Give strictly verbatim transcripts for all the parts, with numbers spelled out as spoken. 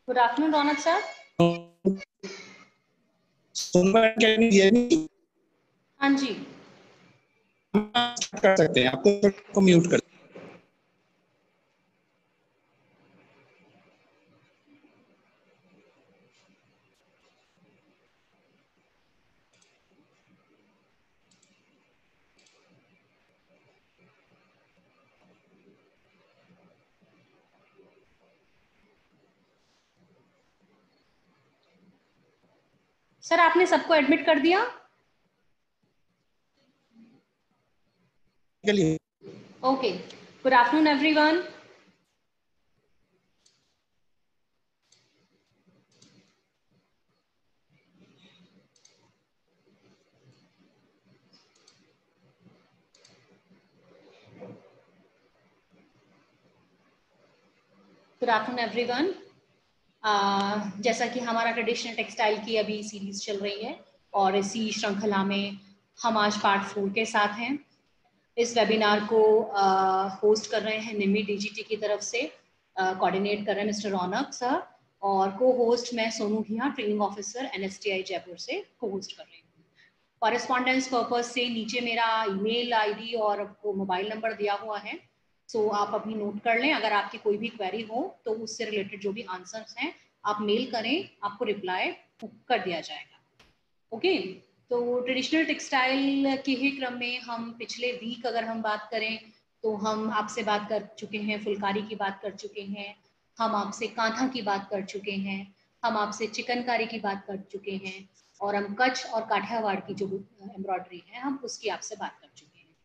Good afternoon रौनक sir. हाँ जी कर सकते हैं, आपको म्यूट कर। सर, आपने सबको एडमिट कर दिया? Okay, good afternoon everyone. Good afternoon everyone. जैसा कि हमारा ट्रेडिशनल टेक्सटाइल की अभी सीरीज चल रही है और इसी श्रृंखला में हम आज पार्ट फोर के साथ हैं। इस वेबिनार को होस्ट uh, कर रहे हैं निमी डीजीटी की तरफ से, कोऑर्डिनेट uh, कर रहे हैं मिस्टर रौनक सर, और को होस्ट मैं सोनू घिया, ट्रेनिंग ऑफिसर एनएसटीआई जयपुर से को होस्ट कर रही हूँ। कॉरेस्पॉन्डेंस पर्पज से नीचे मेरा ईमेल आईडी और मोबाइल नंबर दिया हुआ है, सो आप अभी नोट कर लें। अगर आपकी कोई भी क्वेरी हो तो उससे रिलेटेड जो भी आंसर्स हैं आप मेल करें, आपको रिप्लाई कर दिया जाएगा। ओके, तो ट्रेडिशनल टेक्सटाइल के ही क्रम में हम पिछले वीक अगर हम बात करें तो हम आपसे बात कर चुके हैं, फुलकारी की बात कर चुके हैं, हम आपसे कांथा की बात कर चुके हैं, हम आपसे चिकनकारी की बात कर चुके हैं, और हम कच्छ और काठियावाड़ की जो एम्ब्रॉयडरी है हम उसकी आपसे बात कर चुके हैं।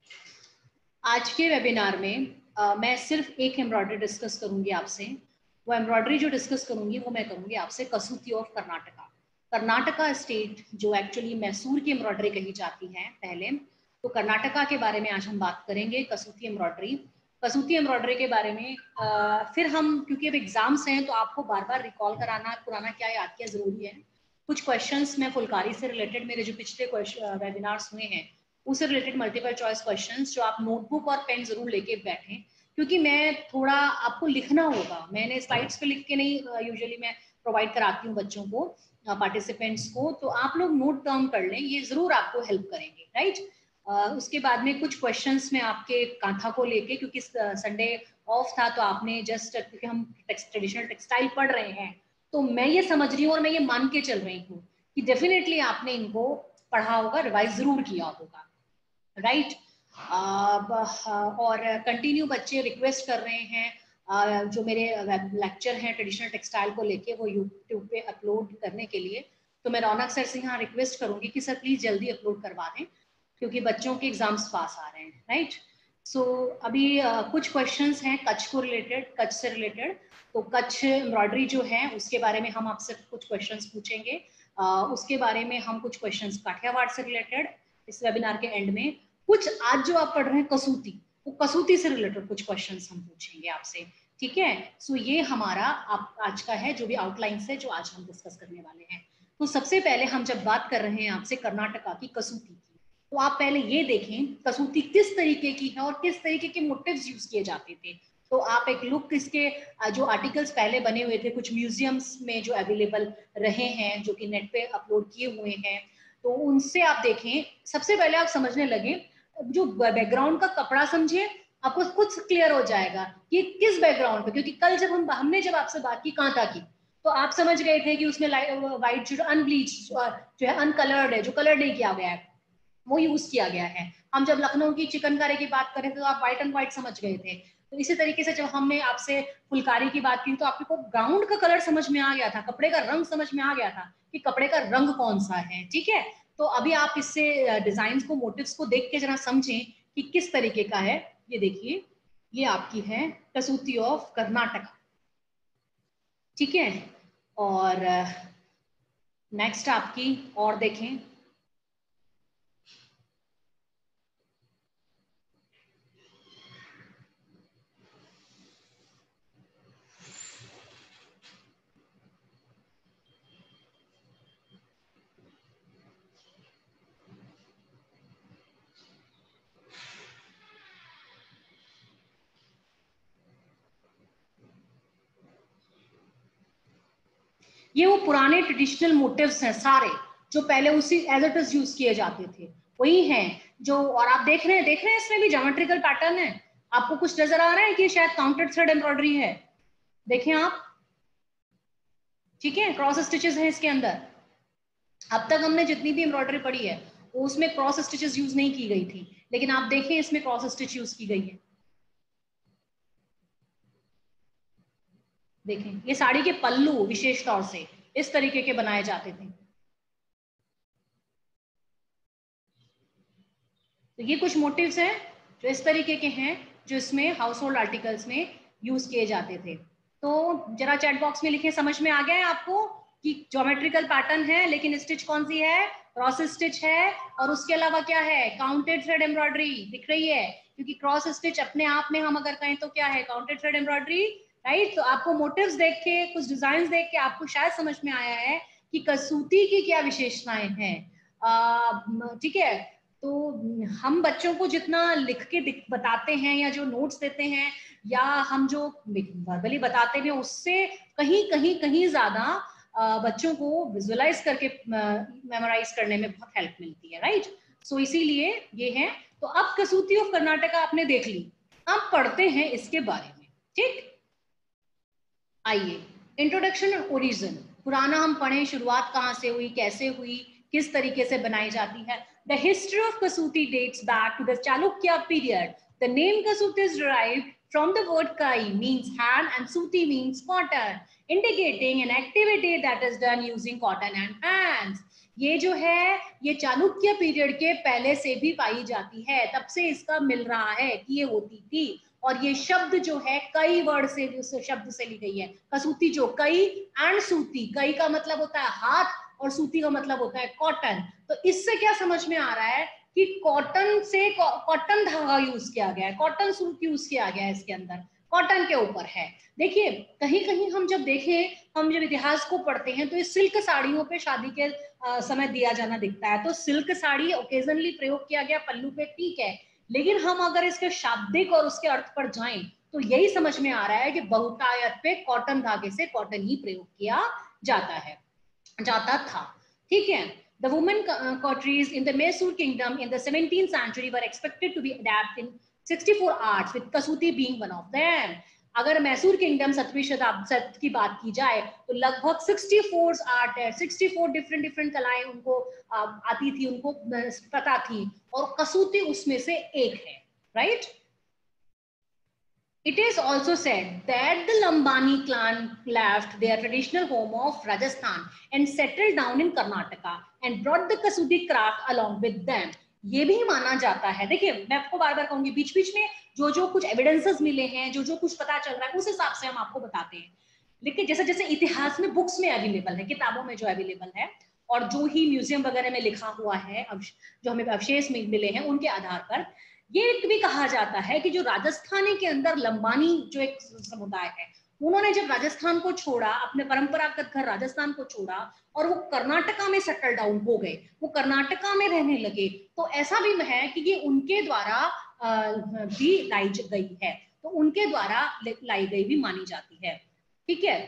आज के वेबिनार में आ, मैं सिर्फ एक एम्ब्रॉयडरी डिस्कस करूंगी आपसे। वो एम्ब्रॉयडरी जो डिस्कस करूंगी वो मैं करूंगी आपसे कसूती ऑफ कर्नाटका। कर्नाटका स्टेट जो एक्चुअली मैसूर की एम्ब्रॉयडरी कही जाती है पहले, तो कर्नाटका के बारे में आज हम बात करेंगे। कसूती एम्ब्रॉयडरी कसूती एम्ब्रॉयडरी के बारे में आ, फिर हम, क्योंकि अब एग्जाम्स हैं तो आपको बार बार रिकॉल कराना, पुराना क्या याद किया जरूरी है। कुछ क्वेश्चंस मैं फुलकारी से रिलेटेड, मेरे जो पिछले वेबिनार्स हुए हैं उससे रिलेटेड मल्टीपल चॉइस क्वेश्चंस, जो आप नोटबुक और पेन जरूर लेके बैठें, क्योंकि मैं थोड़ा आपको लिखना होगा। मैंने स्लाइड्स पे लिख के नहीं यूजुअली मैं प्रोवाइड कराती हूँ बच्चों को, पार्टिसिपेंट्स को, तो आप लोग नोट डाउन कर लें, ये जरूर आपको हेल्प करेंगे, राइट। uh, उसके बाद में कुछ क्वेश्चंस में आपके कांथा को लेके, क्योंकि संडे ऑफ था तो आपने जस्ट, क्योंकि हम ट्रेडिशनल टेक्सटाइल पढ़ रहे हैं तो मैं ये समझ रही हूँ और मैं ये मान के चल रही हूँ कि डेफिनेटली आपने इनको पढ़ा होगा, रिवाइज जरूर किया होगा, राइट। uh, और कंटिन्यू बच्चे रिक्वेस्ट कर रहे हैं uh, जो मेरे लेक्चर हैं ट्रेडिशनल टेक्सटाइल को लेके वो यूट्यूब पे अपलोड करने के लिए, तो मैं रौनक सर से यहाँ रिक्वेस्ट करूंगी कि सर प्लीज जल्दी अपलोड करवा दें, क्योंकि बच्चों के एग्जाम्स पास आ रहे हैं, राइट। सो so, अभी uh, कुछ क्वेश्चंस हैं कच्छ को रिलेटेड, कच्छ से रिलेटेड। तो कच्छ एम्ब्रॉयडरी जो है उसके बारे में हम आपसे कुछ क्वेश्चंस पूछेंगे, uh, उसके बारे में हम कुछ क्वेश्चंस काठियावाड़ से रिलेटेड इस वेबिनार के एंड में। कुछ आज जो आप पढ़ रहे हैं कसूती, वो कसूती से रिलेटेड कुछ क्वेश्चंस हम पूछेंगे आपसे, ठीक है। सो so, ये हमारा आप आज का है जो भी आउटलाइंस है जो आज हम डिस्कस करने वाले हैं। तो सबसे पहले हम जब बात कर रहे हैं आपसे कर्नाटका की कसूती की, तो आप पहले ये देखें कसूती किस तरीके की है और किस तरीके के मोटिव्स यूज किए जाते थे। तो आप एक लुक, इसके जो आर्टिकल्स पहले बने हुए थे कुछ म्यूजियम्स में जो अवेलेबल रहे हैं, जो कि नेट पे अपलोड किए हुए हैं, तो उनसे आप देखें। सबसे पहले आप समझने लगे, जो बैकग्राउंड का कपड़ा समझिए, आपको खुद क्लियर हो जाएगा कि किस बैकग्राउंड पे, क्योंकि कल जब हम हमने जब आपसे बात की कांता की तो आप समझ गए थे कि उसमें व्हाइट जो अनब्लीच जो है, अनकलर्ड है, जो कलर नहीं किया गया है वो यूज किया गया है। हम जब लखनऊ की चिकनकारी की बात करें तो आप व्हाइट एंड व्हाइट समझ गए थे। तो इसी तरीके से जब हमने आपसे फुलकारी की बात की तो आपको ग्राउंड का कलर समझ में आ गया था, कपड़े का रंग समझ में आ गया था कि कपड़े का रंग कौन सा है, ठीक है। तो अभी आप इससे डिजाइन को, मोटिव्स को देख के जरा समझें कि किस तरीके का है। ये देखिए, ये आपकी है कसूती ऑफ कर्नाटका, ठीक है। और नेक्स्ट आपकी और देखें, ये वो पुराने ट्रेडिशनल मोटिव्स हैं सारे, जो पहले उसी एज इट इज यूज किए जाते थे, वही हैं जो, और आप देख रहे हैं देख रहे हैं इसमें भी ज्योमेट्रिकल पैटर्न है। आपको कुछ नजर आ रहा है कि शायद काउंटेड थ्रेड एम्ब्रॉयडरी है, देखें आप, ठीक है, क्रॉस स्टिचेस हैं इसके अंदर। अब तक हमने जितनी भी एम्ब्रॉयडरी पढ़ी है उसमें क्रॉस स्टिचेस यूज नहीं की गई थी, लेकिन आप देखें इसमें क्रॉस स्टिच यूज की गई है। देखें ये साड़ी के पल्लू विशेष तौर से इस तरीके के बनाए जाते थे। तो ये कुछ मोटिव्स हैं जो इस तरीके के हैं, जो इसमें हाउस होल्ड आर्टिकल्स में यूज किए जाते थे। तो जरा चैट बॉक्स में लिखें, समझ में आ गया है आपको कि ज्योमेट्रिकल पैटर्न है, लेकिन स्टिच कौन सी है, क्रॉस स्टिच है, और उसके अलावा क्या है, काउंटेड थ्रेड एम्ब्रॉयडरी दिख रही है, क्योंकि क्रॉस स्टिच अपने आप में हम अगर कहें तो क्या है, काउंटेड थ्रेड एम्ब्रॉयडरी, राइट। तो आपको मोटिव्स देख के, कुछ डिजाइन देख के आपको शायद समझ में आया है कि कसूती की क्या विशेषताएं हैं, ठीक है। तो हम बच्चों को जितना लिख के बताते हैं या जो नोट्स देते हैं या हम जो वर्बली बताते हैं, उससे कहीं कहीं कहीं ज्यादा बच्चों को विजुअलाइज करके मेमोराइज करने में बहुत हेल्प मिलती है, राइट। सो इसीलिए ये है। तो अब कसूती ऑफ कर्नाटका आपने देख ली, अब पढ़ते हैं इसके बारे में, ठीक। आइए, इंट्रोडक्शन और ओरिजिन, पुराना हम पढ़े, शुरुआत कहाँ से हुई, कैसे हुई, किस तरीके से बनाई जाती है। The history of Kasuti dates back to the Chalukya period. The name Kasuti is derived from the word kai, means hand, and suti means cotton, indicating an activity that is done using cotton and hands. ये जो है ये Chalukya period के पहले से भी पाई जाती है, तब से इसका मिल रहा है कि ये होती थी। और ये शब्द जो है कई वर्ड से, उस शब्द से ली गई है, कसूती जो, कई एंड सूती, कई का मतलब होता है हाथ और सूती का मतलब होता है कॉटन। तो इससे क्या समझ में आ रहा है कि कॉटन से कॉटन धागा यूज किया गया है, कॉटन सूट यूज किया गया है, इसके अंदर कॉटन के ऊपर है। देखिए कहीं कहीं हम जब देखें, हम जब इतिहास को पढ़ते हैं तो इस सिल्क साड़ियों पे शादी के आ, समय दिया जाना दिखता है। तो सिल्क साड़ी ओकेजनली प्रयोग किया गया पल्लू पे, ठीक है, लेकिन हम अगर इसके शाब्दिक और उसके अर्थ पर जाएं तो यही समझ में आ रहा है कि बहुतायत पे कॉटन धागे से कॉटन ही प्रयोग किया जाता है, जाता था, ठीक है। The women coteries in the Mysore kingdom in the seventeenth century were expected to be adapted in sixty-four arts, with Kasuti being one of them. अगर मैसूर किंगडम सत्रहवीं शताब्दी की बात की जाए तो लगभग चौंसठ आर्ट है, चौंसठ डिफरेंट डिफरेंट कलाएं उनको आती थी, उनको पता थी, और कसूती उसमें से एक है, right. It is also said that the Lambani clan left their traditional home of Rajasthan and settled down in Karnataka and brought the Kasuti craft along with them. ये भी माना जाता है। देखिए मैं आपको बार बार कहूंगी, बीच बीच में जो जो कुछ एविडेंसेस मिले हैं, जो जो कुछ पता चल रहा है, उस हिसाब से हम आपको बताते हैं। लेकिन जैसे जैसे इतिहास में बुक्स में अवेलेबल है, किताबों में जो अवेलेबल है, और जो ही म्यूजियम वगैरह में लिखा हुआ है, जो हमें अवशेष मिले हैं, उनके आधार पर ये भी कहा जाता है कि जो राजस्थानी के अंदर लंबानी जो एक समुदाय है, उन्होंने जब राजस्थान को छोड़ा, अपने परंपरागत घर राजस्थान को छोड़ा और वो कर्नाटका में सेटल डाउन हो गए, वो कर्नाटका में रहने लगे, तो ऐसा भी है कि ये उनके द्वारा भी लाई गई है, तो उनके द्वारा लाई गई भी मानी जाती है, ठीक है।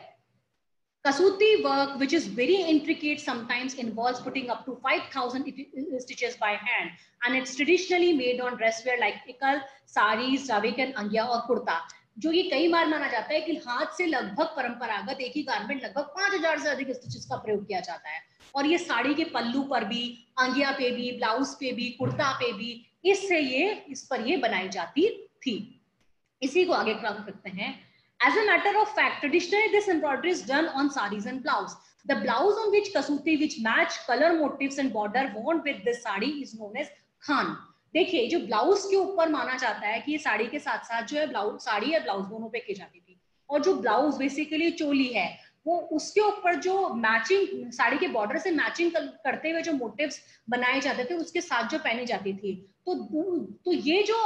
Kasuti work, which is very intricate, sometimes involves putting up to five thousand stitches by hand, and it's traditionally made on dresswear like ikal, saris, ravikan, अंगिया और कुर्ता। जो ये कई बार माना जाता है कि हाथ से लगभग परंपरागत एक ही गारमेंट लगभग पांच हजार से अधिक स्टिचेस का प्रयोग किया जाता है, और ये साड़ी के पल्लू पर भी, अंगिया पे भी, ब्लाउज पे भी, कुर्ता पे भी, इससे ये इस पर ये बनाई जाती थी। इसी को आगे क्रम करते हैं। As a matter of fact, traditionally this embroidery is done on saris and blouse. The blouse on which kasuti, which match color motifs and border worn with this sari, is known as khan. देखिए जो blouse के ऊपर माना जाता है कि ये साड़ी के साथ साथ जो है ब्लाउज, साड़ी या ब्लाउज दोनों पे की जाती थी, और जो ब्लाउज बेसिकली चोली है, वो उसके ऊपर जो मैचिंग साड़ी के बॉर्डर से मैचिंग करते हुए जो मोटिव्स बनाए जाते थे, उसके साथ जो पहनी जाती थी, तो तो ये जो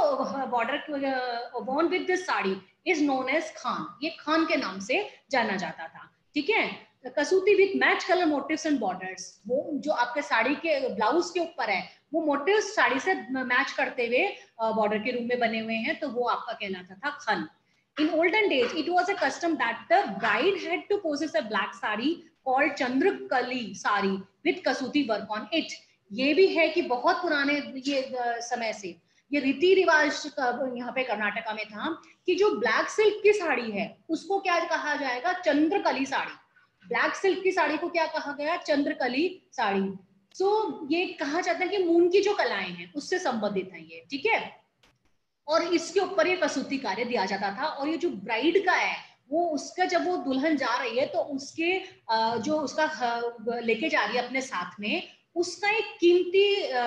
border worn with this sari is known as khan, ये खान के नाम से जाना जाता था, ठीक है। Kasuti with match colour motifs and borders, वो जो आपके साड़ी के ब्लाउज के ऊपर है, वो मोटिव्स साड़ी से मैच करते हुए बॉर्डर के रूप में बने हुए हैं, तो वो आपका कहलाता था खान। In olden days, it was a custom that the bride had to possess a black sari called Chandrakali sari with Kasuti work on it. ये भी है कि बहुत पुराने ये समय से ये रीति रिवाज यहाँ पे कर्नाटका में था कि जो ब्लैक सिल्क की साड़ी है उसको क्या कहा जाएगा, चंद्रकली साड़ी। ब्लैक सिल्क की साड़ी को क्या कहा गया, चंद्रकली साड़ी। सो so, ये कहा जाता है कि मून की जो कलाएं हैं उससे संबंधित है ये, ठीक है। और इसके ऊपर ये कसूती कार्य दिया जाता था। और ये जो ब्राइड का है वो उसका जब वो दुल्हन जा रही है तो उसके जो उसका लेके जा रही है अपने साथ में, उसका एक कीमती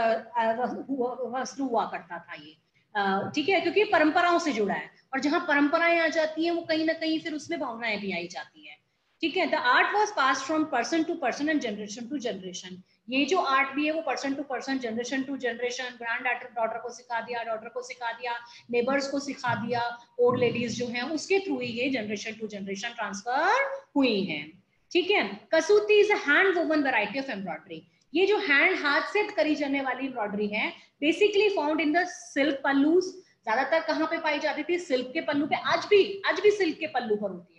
वस्त्र हुआ करता था ये, ठीक है, क्योंकि परंपराओं से जुड़ा है। और जहां परंपराएं आ जाती हैं वो कहीं ना कहीं फिर उसमें भावनाएं भी आई जाती है, ठीक है। The art was pass from person to person and generation to generation. ये जो आर्ट भी है वो person to person, generation to generation, granddaughter को सिखा दिया, डॉटर को सिखा दिया, नेबर्स को सिखा दिया, ओल्ड लेडीज जो हैं उसके थ्रू ही ये जनरेशन टू जनरेशन ट्रांसफर हुई हैं, ठीक है। Kasuti is a hand woven variety of embroidery. ये जो हैंड हाथ से करी जाने वाली एम्ब्रॉयडरी है basically found in the silk pallus. ज्यादातर कहाँ पे पाई जाती थी, सिल्क के पल्लू पे। आज भी आज भी सिल्क के पल्लू पर होती है,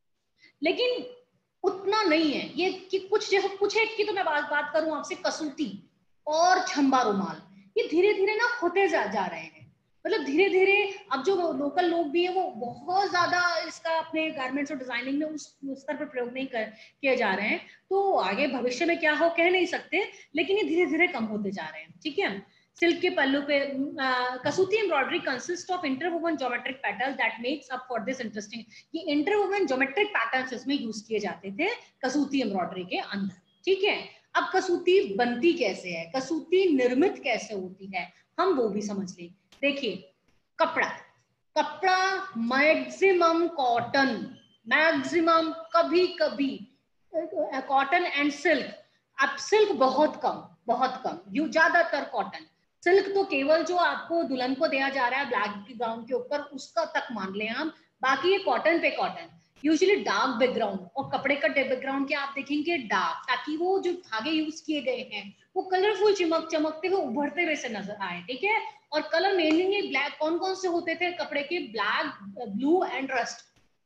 लेकिन उतना नहीं है ये कि कुछ जैसे कुछ एक की तो मैं बात बात करूं आपसे, कसूती और छंबा रुमाल ये धीरे धीरे ना होते जा, जा रहे हैं। मतलब धीरे धीरे अब जो लोकल लोग भी है वो बहुत ज्यादा इसका अपने गारमेंट्स और डिजाइनिंग में उस स्तर पर प्रयोग नहीं कर किए जा रहे हैं। तो आगे भविष्य में क्या हो कह नहीं सकते, लेकिन ये धीरे धीरे कम होते जा रहे हैं, ठीक है। सिल्क के पल्लू पे Kasuti embroidery consist of interwoven geometric pattern that makes up for this interesting. ये इंटरवोवन ज्योमेट्रिक पैटर्न्स इसमें यूज किए जाते थे कसूती एम्ब्रॉयडरी के अंदर, ठीक है। अब कसूती बनती कैसे है, कसूती निर्मित कैसे होती है, हम वो भी समझ लें। देखिए कपड़ा कपड़ा मैक्सिमम कॉटन, मैक्सिमम कभी कभी कॉटन एंड सिल्क। अब सिल्क बहुत कम बहुत कम, यू ज्यादातर कॉटन। सिल्क तो केवल जो आपको दुल्हन को दिया जा रहा है ब्लैक ग्राउंड के ऊपर उसका तक मान लें हम, बाकी ये कॉटन पे कॉटन, यूजुअली डार्क बैकग्राउंड। और कपड़े का बैकग्राउंड क्या आप देखेंगे, डार्क, ताकि वो जो धागे यूज किए गए हैं वो कलरफुल चिमक चमकते हुए उभरते हुए से नजर आए, ठीक है। और कलर मेनली ब्लैक, कौन कौन से होते थे कपड़े के, ब्लैक, ब्लू एंड रस्ट।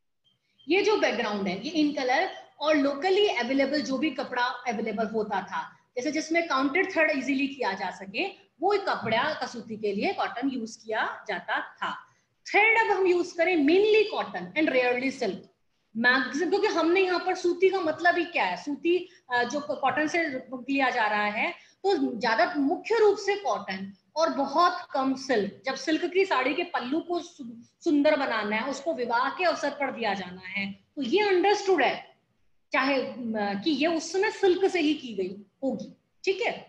ये जो बैकग्राउंड है ये इन कलर। और लोकली अवेलेबल जो भी कपड़ा अवेलेबल होता था, जैसे जिसमें काउंटेड थ्रेड इजीली किया जा सके, वो कपड़ा कसूती के लिए कॉटन यूज किया जाता था। थ्रेड अब हम यूज करें mainly cotton and rarely silk maximum, क्योंकि हमने यहाँ पर सूती का मतलब ही क्या है, सूती जो कॉटन से लिया जा रहा है, तो ज्यादा मुख्य रूप से कॉटन और बहुत कम सिल्क। जब सिल्क की साड़ी के पल्लू को सुंदर बनाना है, उसको विवाह के अवसर पर दिया जाना है, तो ये अंडरस्टूड है चाहे कि ये उस समय सिल्क से ही की गई होगी, ठीक है।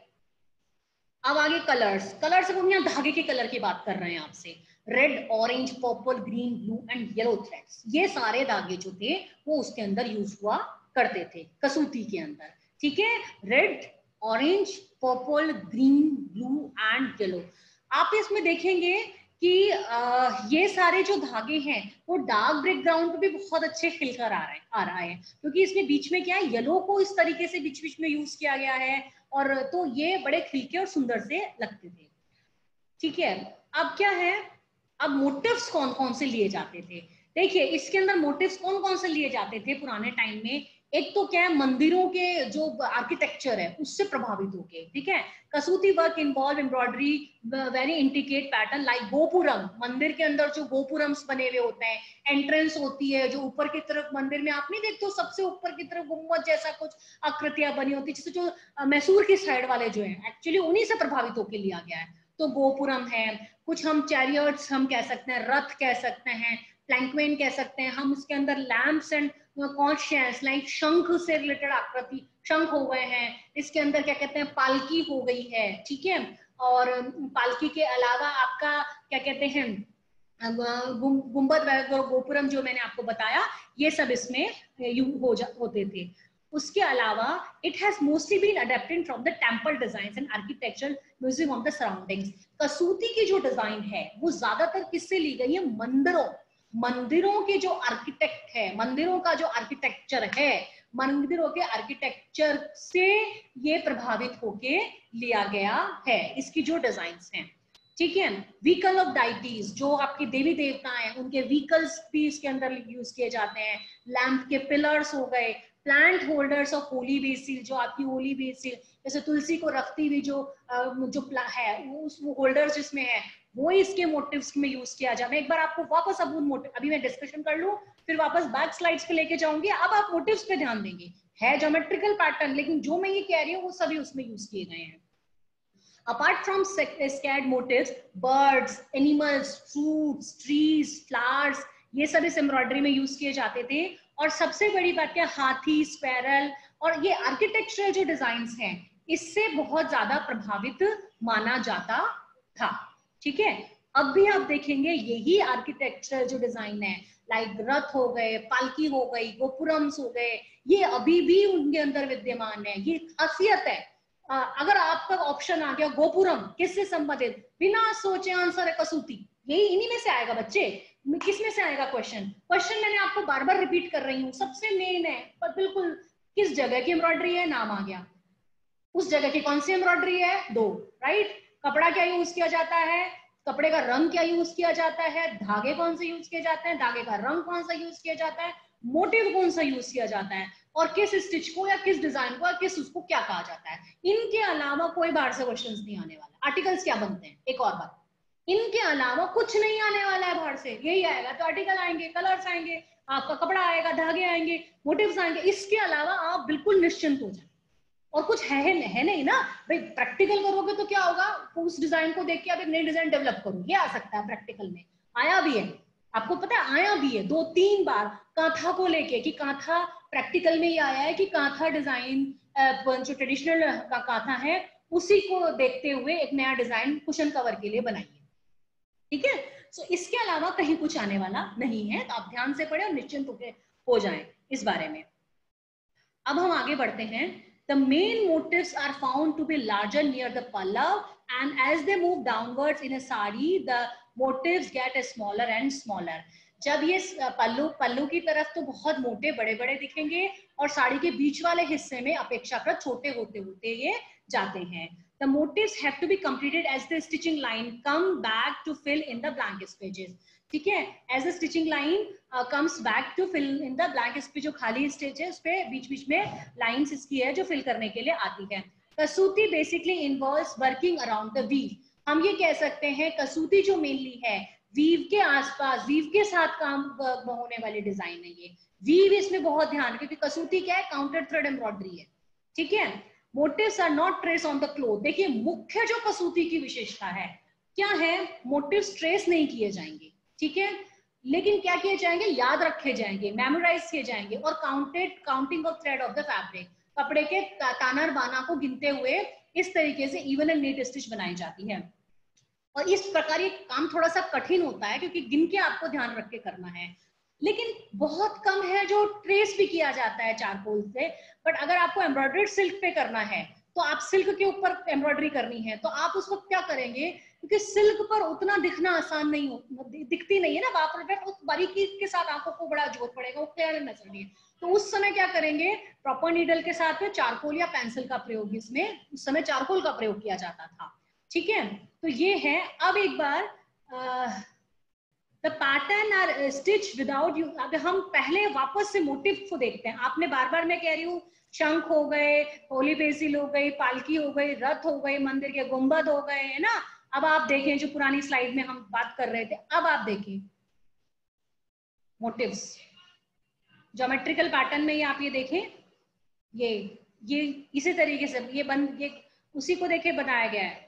अब आगे कलर्स। कलर्स हम यहाँ धागे के कलर की बात कर रहे हैं आपसे। Red, orange, purple, green, blue and yellow threads, ये सारे धागे जो थे वो उसके अंदर यूज हुआ करते थे कसूती के अंदर, ठीक है। Red, orange, purple, green, blue and yellow. आप इसमें देखेंगे कि आ, ये सारे जो धागे हैं वो डार्क बैकग्राउंड पे भी बहुत अच्छे खिलकर आ रहे हैं आ रहा है, क्योंकि इसमें बीच में क्या है, येलो को इस तरीके से बीच बीच में यूज किया गया है, और तो ये बड़े खिलके और सुंदर से लगते थे, ठीक है। अब क्या है, अब मोटिव्स कौन कौन से लिए जाते थे। देखिए इसके अंदर मोटिव्स कौन कौन से लिए जाते थे पुराने टाइम में। एक तो क्या है, मंदिरों के जो आर्किटेक्चर है उससे प्रभावित होके, ठीक है। Kasuti work involve embroidery very intricate pattern like gopuram. मंदिर के अंदर जो गोपुरम्स बने हुए होते हैं, एंट्रेंस होती है जो ऊपर की तरफ मंदिर में आप नहीं देखते हो, सबसे ऊपर की तरफ गुम्बद जैसा कुछ आकृतियां बनी होती है, जैसे जो मैसूर की साइड वाले जो है एक्चुअली उन्हीं से प्रभावित होकर लिया गया है। तो गोपुरम है, कुछ हम चैरियट्स हम कह सकते हैं, रथ कह सकते हैं, प्लैंकवेन कह सकते हैं हम। उसके अंदर लैंप्स एंड कॉन्शियस लाइक शंख से रिलेटेड आकृति, शंख हो गए हैं। इसके अंदर क्या कहते हैं, पालकी हो गई है, ठीक है। और पालकी के अलावा आपका क्या कहते हैं, गुंबद गोपुरम जो मैंने आपको बताया, ये सब इसमें हो जा होते थे। उसके अलावा it has mostly been adapted from the temple designs and architectural museum of the surroundings. Kasuti की जो डिजाइन है वो ज्यादातर किससे ली गई है, मंदिरों मंदिरों के जो आर्किटेक्ट है, मंदिरों का जो आर्किटेक्चर है, मंदिरों के आर्किटेक्चर से ये प्रभावित होके लिया गया है इसकी जो डिजाइन्स हैं, ठीक है। व्हीकल ऑफ डाइटीज, जो आपके देवी देवता हैं उनके व्हीकल्स भी इसके अंदर यूज किए जाते हैं। लैंप के पिलर्स हो गए, plant holders of holy basil, जो आपकी होली बेसिल जैसे तुलसी को रखती हुई जो जो है उस होल्डर्स जिसमें है वो इसके मोटिव्स में यूज किया जाए। मैं एक बार आपको वापस अब मोटिव अभी मैं डिस्कशन कर लूं फिर वापस बैक स्लाइड्स पे लेके जाऊंगी। अब आप मोटिव्स पे ध्यान देंगे, है ज्योमेट्रिकल पैटर्न लेकिन जो मैं ये कह रही हूँ वो सभी उसमें यूज किए गए हैं। Apart from scared motifs, birds, animals, fruits, trees, flowers, ये सब इस एम्ब्रॉयडरी में यूज किए जाते थे। और सबसे बड़ी बात क्या, हाथी, स्क्वायरल और ये आर्किटेक्चरल जो डिजाइन्स हैं इससे बहुत ज्यादा प्रभावित माना जाता था। ठीक है, अब भी आप देखेंगे यही आर्किटेक्चरल जो डिजाइन है, लाइक रथ हो गए, पालकी हो गई, गोपुरम्स हो गए, ये अभी भी उनके अंदर विद्यमान है। ये खासियत है। Uh, अगर आपका ऑप्शन आ गया गोपुरम किससे संबंधित, बिना सोचे आंसर है कसूती, यही इन्हीं में से आएगा बच्चे। किस में से आएगा क्वेश्चन? क्वेश्चन मैंने आपको बार बार रिपीट कर रही हूँ, सबसे मेन है पर बिल्कुल किस जगह की एम्ब्रॉयडरी है, नाम आ गया। उस जगह की कौन सी एम्ब्रॉयडरी है, दो, राइट। कपड़ा क्या यूज किया जाता है, कपड़े का रंग क्या यूज किया जाता है, धागे कौन से यूज किए जाते हैं, धागे का रंग कौन सा यूज किया जाता है, मोटिव कौन सा यूज किया जाता है, और किस स्टिच को या किस डिजाइन को या किस उसको क्या कहा जाता है। इनके अलावा कोई बाहर से क्वेश्चंस नहीं आने वाला। आर्टिकल्स क्या बनते हैं, एक और बात, इनके अलावा कुछ नहीं आने वाला है बाहर से, यही आएगा। तो आर्टिकल आएंगे, कलर्स आएंगे, आपका कपड़ा आएगा, धागे आएंगे, मोटिव्स आएंगे, इसके अलावा आप बिल्कुल निश्चिंत हो जाए। और कुछ है है नहीं ना भाई, प्रैक्टिकल करोगे तो क्या होगा, उस डिजाइन को देख के आप एक नई डिजाइन डेवलप करो, ये आ सकता है प्रैक्टिकल में, आया भी है, आपको पता है आया भी है दो तीन बार कांथा को लेके, कि कांथा प्रैक्टिकल में ये आया है कि कांथा डिजाइन जो ट्रेडिशनल का कांथा है उसी को देखते हुए एक नया डिजाइन कुशन कवर के लिए बनाइए। ठीक है, सो इसके अलावा कहीं कुछ आने वाला नहीं है, तो आप ध्यान से पढ़े और निश्चिंत हो जाएं इस बारे में। अब हम आगे बढ़ते हैं। The main motifs are found to be larger near the pallav, and as they move downwards in a sari, the motifs get smaller and smaller. जब ये पल्लू पल्लू की तरफ तो बहुत मोटे बड़े बड़े दिखेंगे और साड़ी के बीच वाले हिस्से में अपेक्षाकृत छोटे होते होते ये जाते हैं। The motifs have to be completed as the stitching line come back to fill in the blank spaces. ठीक है, as the stitching line comes back to fill in the blank, इस पे जो खाली स्टिच है उस पे बीच बीच में लाइंस इसकी है जो फिल करने के लिए आती है। Kasuti basically involves working around the weave. हम ये कह सकते हैं कसूती जो मेनली है वीव के आसपास, वीव के साथ काम होने वाली डिजाइन है ये। वीव इसमें बहुत ध्यान, क्योंकि कसूती क्या है, काउंटर थ्रेड एम्ब्रॉयडरी है। ठीक है, motifs are not trace on the cloth. देखिए मुख्य जो कसूती की विशेषता है क्या है, मोटिव्स ट्रेस नहीं किए जाएंगे, ठीक है, लेकिन क्या किए जाएंगे, याद रखे जाएंगे, मेमोराइज किए जाएंगे, और counted counting of thread of the fabric, कपड़े के ताना और बाना को गिनते हुए इस तरीके से इवन एंड नीट स्टिच बनाई जाती है। और इस प्रकार ये काम थोड़ा सा कठिन होता है क्योंकि गिन के आपको ध्यान रख के करना है, लेकिन बहुत कम है जो ट्रेस भी किया जाता है चारकोल से। बट अगर आपको एम्ब्रॉयडर्ड सिल्क पे करना है तो आप सिल्क के ऊपर एम्ब्रॉयडरी करनी है, तो आप उस वक्त क्या करेंगे, क्योंकि सिल्क पर उतना दिखना आसान नहीं हो, दिखती नहीं है ना बाप रे, उस बारीकी के साथ आंखों को बड़ा जोर पड़ेगा, वो क्लियर नजर नहीं है। तो उस समय क्या करेंगे, प्रॉपर नीडल के साथ में चारकोल या पेंसिल का प्रयोग, इसमें उस समय चारकोल का प्रयोग किया जाता था। ठीक है, तो ये है। अब एक बार the pattern are stitch without you, अब हम पहले वापस से मोटिव को देखते हैं। आपने बार बार मैं कह रही हूँ, शंख हो गए, होली बेसिल हो गई, पालकी हो गई, रथ हो गए, मंदिर के गुंबद हो गए, है ना। अब आप देखें जो पुरानी स्लाइड में हम बात कर रहे थे, अब आप देखें मोटिव्स ज्योमेट्रिकल पैटर्न में, ये आप ये देखें, ये ये इसी तरीके से ये बन ये उसी को देखे बनाया गया है।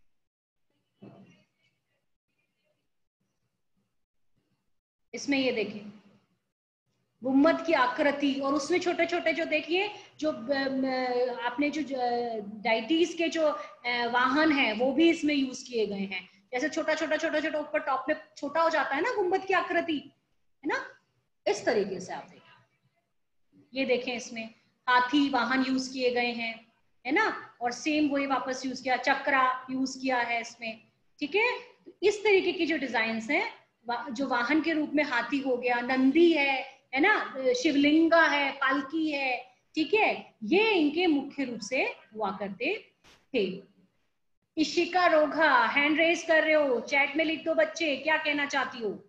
इसमें ये देखें गुम्बद की आकृति, और उसमें छोटे छोटे जो देखिए जो आपने जो डाइटीज के जो वाहन है वो भी इसमें यूज किए गए हैं। जैसे छोटा छोटा छोटा छोटा ऊपर टॉप में छोटा हो जाता है ना गुम्बद की आकृति, है ना, इस तरीके से आप देखें, ये देखें इसमें हाथी वाहन यूज किए गए हैं, है ना, और सेम वही वापस यूज किया, चक्रा यूज किया है इसमें। ठीक है, इस तरीके की जो डिजाइन है, जो वाहन के रूप में हाथी हो गया, नंदी है है ना, शिवलिंगा है, पालकी है, ठीक है, ये इनके मुख्य रूप से हुआ करते थे। इशिका रोघा हैंड रेज कर रहे हो, चैट में लिख दो बच्चे, क्या कहना चाहती हो।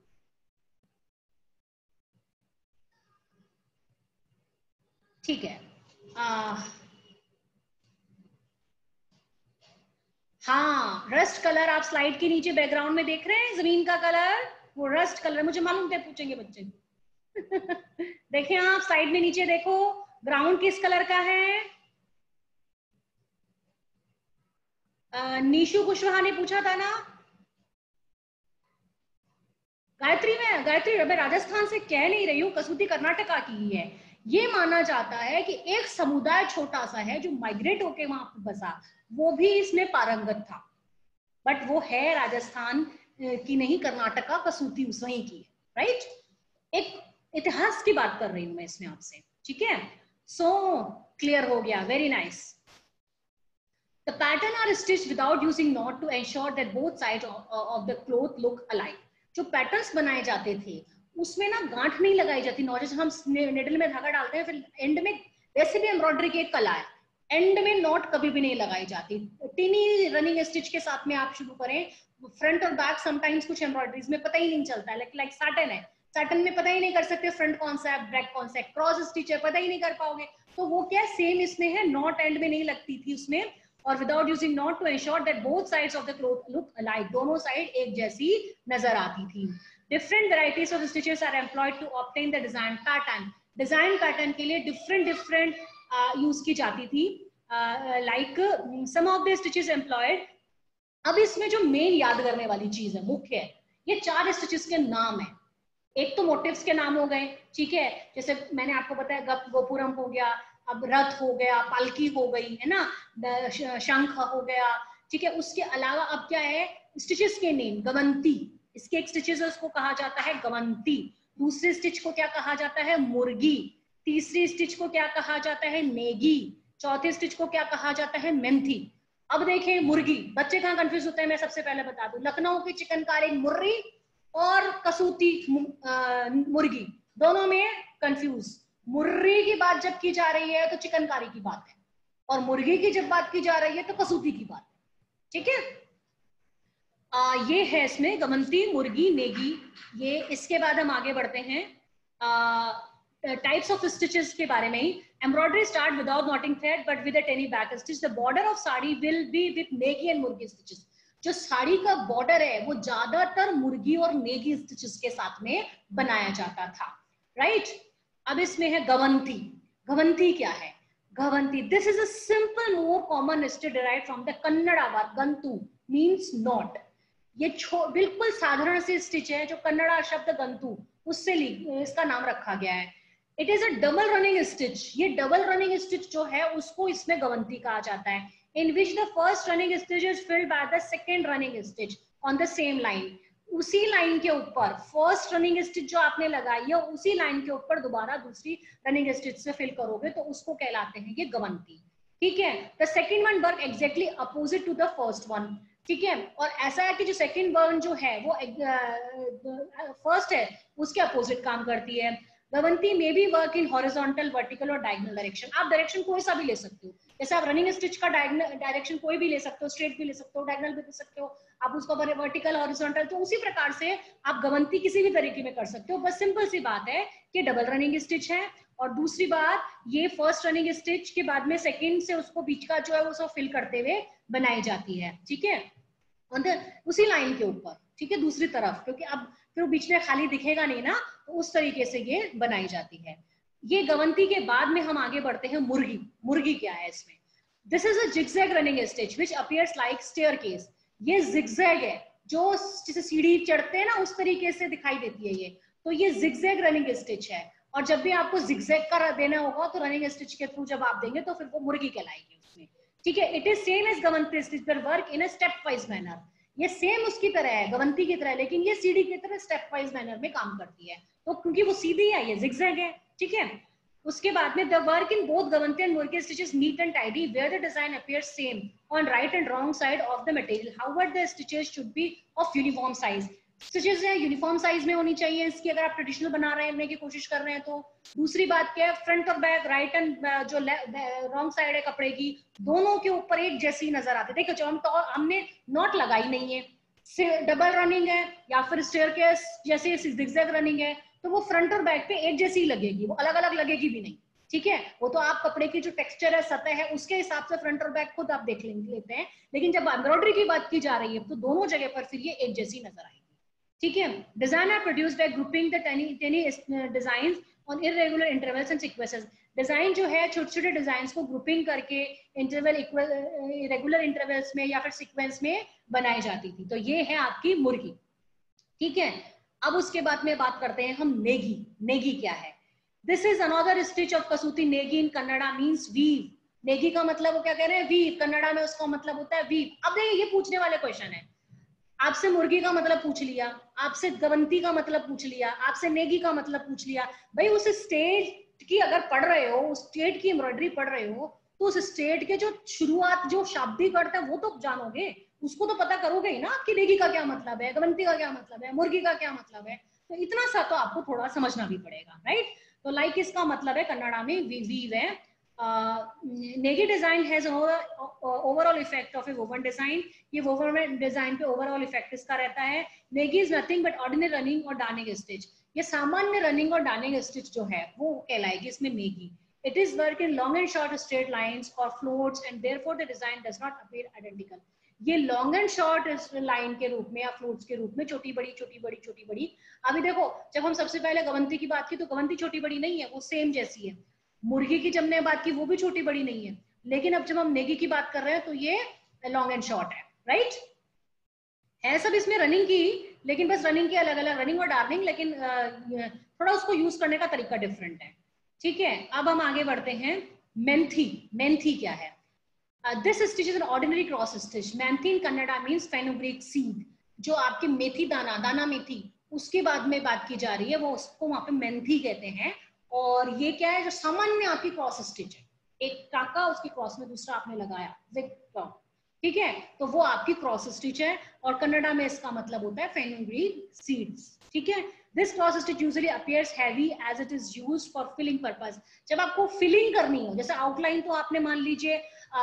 ठीक है। आ, हाँ, रस्ट कलर आप स्लाइड के नीचे बैकग्राउंड में देख रहे हैं, जमीन का कलर, वो रस्ट कलर, मुझे मालूम था पूछेंगे बच्चे। देखें आप साइड में नीचे देखो, ग्राउंड किस कलर का है? आ, नीशु कुशवाहा ने पूछा था ना, गायत्री में, गायत्री मैं राजस्थान से कह नहीं रही हूँ, कसूती कर्नाटका की ही है। ये माना जाता है कि एक समुदाय छोटा सा है जो माइग्रेट होके वहां पर बसा, वो भी इसमें पारंगत था, बट वो है राजस्थान की नहीं, कर्नाटका कसूती उस वहीं की, राइट। एक इतिहास की बात कर रही हूं मैं इसमें आपसे, ठीक है। सो क्लियर हो गया, very nice. The pattern are stitched without using knot to ensure that both sides of, of the cloth look alike. जो पैटर्न्स बनाए जाते थे उसमें ना गांठ नहीं लगाई जाती, नॉट जैसे हम निडल में धागा डालते हैं फिर एंड में, वैसे भी एम्ब्रॉयडरी की एक कला है, एंड में नॉट कभी भी नहीं लगाई जाती। टिनी रनिंग स्टिच के साथ में आप शुरू करें, फ्रंट और बैक समटाइम्स कुछ एम्ब्रॉयडरीज में पता ही नहीं चलता है, लाइक लाइक साटन है, साटन में पता ही नहीं कर सकते फ्रंट कौन सा है बैक कौन सा है, क्रॉस स्टिच है पता ही नहीं कर पाओगे, तो वो क्या सेम इसमें है, नॉट एंड में नहीं लगती थी उसमें, और without using knot to ensure that both sides of the cloth look alike, दोनों साइड एक जैसी नजर आती थी। Different varieties of stitches are employed to obtain the design pattern, design pattern के लिए डिफरेंट डिफरेंट यूज की जाती थी, like some of the stitches employed. अब इसमें जो मेन याद करने वाली चीज है, मुख्य है, ये चार स्टिचेस के नाम है। एक तो मोटिव्स के नाम हो गए, ठीक है, जैसे मैंने आपको बताया गप गोपुरम हो गया, अब रथ हो गया, पालकी हो गई है ना, शंख हो गया, ठीक है। उसके अलावा अब क्या है, स्टिचेस के नेम, गवंती, इसके एक स्टिचेस है उसको कहा जाता है गवंती, दूसरे स्टिच को क्या कहा जाता है, मुर्गी, तीसरी स्टिच को क्या कहा जाता है, नेगी, चौथे स्टिच को क्या कहा जाता है, मेंथी। अब देखें मुर्गी, बच्चे कहाँ कंफ्यूज होते हैं, मैं सबसे पहले बता दूं, लखनऊ की चिकनकारी मुर्री और कसूती मुर्गी दोनों में कंफ्यूज, मुर्री की बात जब की जा रही है तो चिकनकारी की बात है, और मुर्गी की जब बात की जा रही है तो कसूती की बात है, ठीक है। आ, ये है इसमें गवंती, मुर्गी, नेगी, ये। इसके बाद हम आगे बढ़ते हैं टाइप्स ऑफ स्टिचेस के बारे में ही। Embroidery start without knotting thread but with a tiny back stitch, the border of sari will be with Negi and Murgi stitches. जो साड़ी का बॉर्डर है वो ज्यादातर मुर्गी और नेगी स्टिचेस के साथ में बनाया जाता था, राइट। अब इसमें है गवंती। गवंती क्या है, Gavanti, this is a simple more common stitch derived from the Kannada word gantu means knot. ये बिल्कुल साधारण सी स्टिच है जो कन्नड़ा शब्द गंतु उससे इसका नाम रखा गया है। It is a double running stitch, ये डबल रनिंग स्टिच जो है उसको इसमें गवंती कहा जाता है, in which the first running stitch is filled by the second running stitch on the same line। उसी लाइन के ऊपर फर्स्ट रनिंग स्टिच जो आपने लगाई है उसी लाइन के ऊपर दोबारा दूसरी रनिंग स्टिच से फिल करोगे तो उसको कहलाते हैं ये गवंती, ठीक है। The second one work exactly opposite to the first one, ठीक है। और ऐसा है कि जो सेकंड वन जो है वो फर्स्ट है उसके अपोजिट काम करती है। गवंती में भी वर्क इन हॉरिजॉन्टल, वर्टिकल और डायगोनल डायरेक्शन। आप डायरेक्शन कोई सा भी ले सकते हो, जैसे आप रनिंग स्टिच का डायरेक्शन कोई भी ले सकते हो, स्ट्रेट भी ले सकते हो, डायगोनल भी ले सकते हो, आप उसको वर्टिकल, हॉरिजॉन्टल, तो उसी प्रकार से आप गवंती किसी भी तरीके में कर सकते हो। बस सिंपल सी बात है कि डबल रनिंग स्टिच है, और दूसरी बात ये फर्स्ट रनिंग स्टिच के बाद में सेकंड से उसको बीच का जो है वो सब फिल करते हुए बनाई जाती है, ठीक है, उसी लाइन के ऊपर, ठीक है, दूसरी तरफ, क्योंकि अब फिर बीच में खाली दिखेगा नहीं ना, तो उस तरीके से ये बनाई जाती है। ये गवंती के बाद में हम आगे बढ़ते हैं मुर्गी। मुर्गी क्या है इसमें, this is a zigzag running stitch which appears like staircase. ये जिगजैग है, जो जैसे सीढ़ी चढ़ते हैं ना उस तरीके से दिखाई देती है ये, तो ये जिगजैग रनिंग स्टिच है। और जब भी आपको जिगजैग का देना होगा तो रनिंग स्टिच के थ्रू जब आप देंगे तो फिर वो मुर्गी कहलाएगी उसमें, ठीक है। It is same as Gavanti stitch पर work in a step wise manner. ये सेम उसकी तरह है, गवंती की तरह, लेकिन ये सीढ़ी की तरह स्टेप वाइज मैनर में काम करती है, तो क्योंकि वो सीधी है ये जिगजैग है, ठीक है। उसके बाद में the work in both Gavanti and Murgi stitches neat and tidy where the design appears same on right and wrong side of the material, however the stitches should be of uniform size. Stitches है uniform size में होनी चाहिए इसकी, अगर आप traditional बना रहे हैं की कोशिश कर रहे हैं तो। दूसरी बात क्या है, फ्रंट और बैक, राइट एंड जो रॉन्ग साइड है कपड़े की, दोनों के ऊपर एक जैसी नजर आती है। देखो जो हम तो हमने नॉट लगाई नहीं है, डबल रनिंग है या फिर स्टेयरकेस जैसे जिगजैग रनिंग है, तो वो फ्रंट और बैक पे एक जैसी लगेगी, वो अलग अलग लगेगी भी नहीं, ठीक है, वो तो आप कपड़े की जो टेक्सचर है, सतह है, उसके हिसाब से फ्रंट और बैक खुद आप देख लेते हैं, लेकिन जब एम्ब्रॉयडरी की बात की जा रही है तो दोनों जगह पर फिर ये एक जैसी नजर आएगी। ठीक है, design are produced by grouping the tiny tiny designs on irregular intervals and sequences. Design जो है छोटे छोटे डिजाइन को ग्रुपिंग करके इंटरवल रेगुलर इंटरवल्स में या फिर सीक्वेंस में बनाई जाती थी। तो ये है आपकी मुर्गी। ठीक है, अब उसके बाद में बात करते हैं हम नेगी। नेगी क्या है? This is another stitch of Kasuti. Negi in Kannada means weave. Negi का मतलब वो क्या कह रहे हैं? वीव। कन्नड़ा में उसका मतलब होता है वीव। अब देखिए, ये पूछने वाले क्वेश्चन है, आपसे मुर्गी का मतलब पूछ लिया, आपसे गवंती का मतलब पूछ लिया, आपसे नेगी का मतलब पूछ लिया। भाई उस स्टेट की अगर पढ़ रहे हो, उस स्टेट की एम्ब्रॉयडरी पढ़ रहे हो, तो उस स्टेट के जो शुरुआत, जो शाब्दिक अर्थ है वो तो जानोगे, उसको तो पता करोगे ही ना कि नेगी का क्या मतलब है, गवंती का क्या मतलब है, मुर्गी का क्या मतलब है। तो इतना सा तो आपको थोड़ा समझना भी पड़ेगा, राइट। तो लाइक इसका मतलब है कन्नड़ा में वीव है। Negi design has overall effect of a woven design. ये वोवन डिजाइन पे ओवरऑल इफेक्ट इसका रहता है। Negi is nothing but ordinary running और डार्निंग स्टिच। ये सामान्य रनिंग और डार्निंग स्टिच जो है वो कहलाएगी इसमें Negi. It is work in long and short straight lines or floats and therefore the design does not appear identical. ये लॉन्ग एंड शॉर्ट लाइन के रूप में या फ्लोट्स के रूप में छोटी बड़ी छोटी बड़ी छोटी बड़ी। अभी देखो, जब हम सबसे पहले गवंती की बात की तो गवंती छोटी बड़ी नहीं है, वो सेम जैसी है। मुर्गी की जब हमने बात की वो भी छोटी बड़ी नहीं है, लेकिन अब जब हम नेगी की बात कर रहे हैं तो ये लॉन्ग एंड शॉर्ट है, राइट। है सब इसमें रनिंग की, लेकिन बस रनिंग की अलग अलग, रनिंग और डार्निंग, लेकिन थोड़ा उसको यूज करने का तरीका डिफरेंट है। ठीक है, अब हम आगे बढ़ते हैं। मेंथी। मेंथी क्या है? This stitch is an ordinary cross stitch. Menthi in Kannada means fenugreek seed. जो आपके मेथी दाना, दाना मेथी, उसके बाद में बात की जा रही है, वो उसको वहां पे मेंथी कहते हैं। और ये क्या है? जो सामान्य आपकी क्रॉस स्टिच है, एक टाका उसकी क्रॉस में दूसरा आपने लगाया, ठीक है, तो वो आपकी क्रॉस स्टिच है। और कन्नड़ा में इसका मतलब होता है फेनुग्रीक सीड्स। ठीक है, this cross stitch usually appears heavy as it is used for filling purpose. जब आपको फिलिंग करनी हो, जैसे आउटलाइन तो आपने मान लीजिए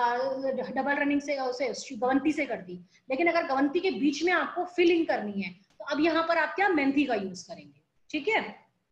डबल रनिंग से उसे गवंती से कर दी, लेकिन अगर गवंती के बीच में आपको फिलिंग करनी है तो अब यहाँ पर आप क्या मेंथी का यूज करेंगे। ठीक है,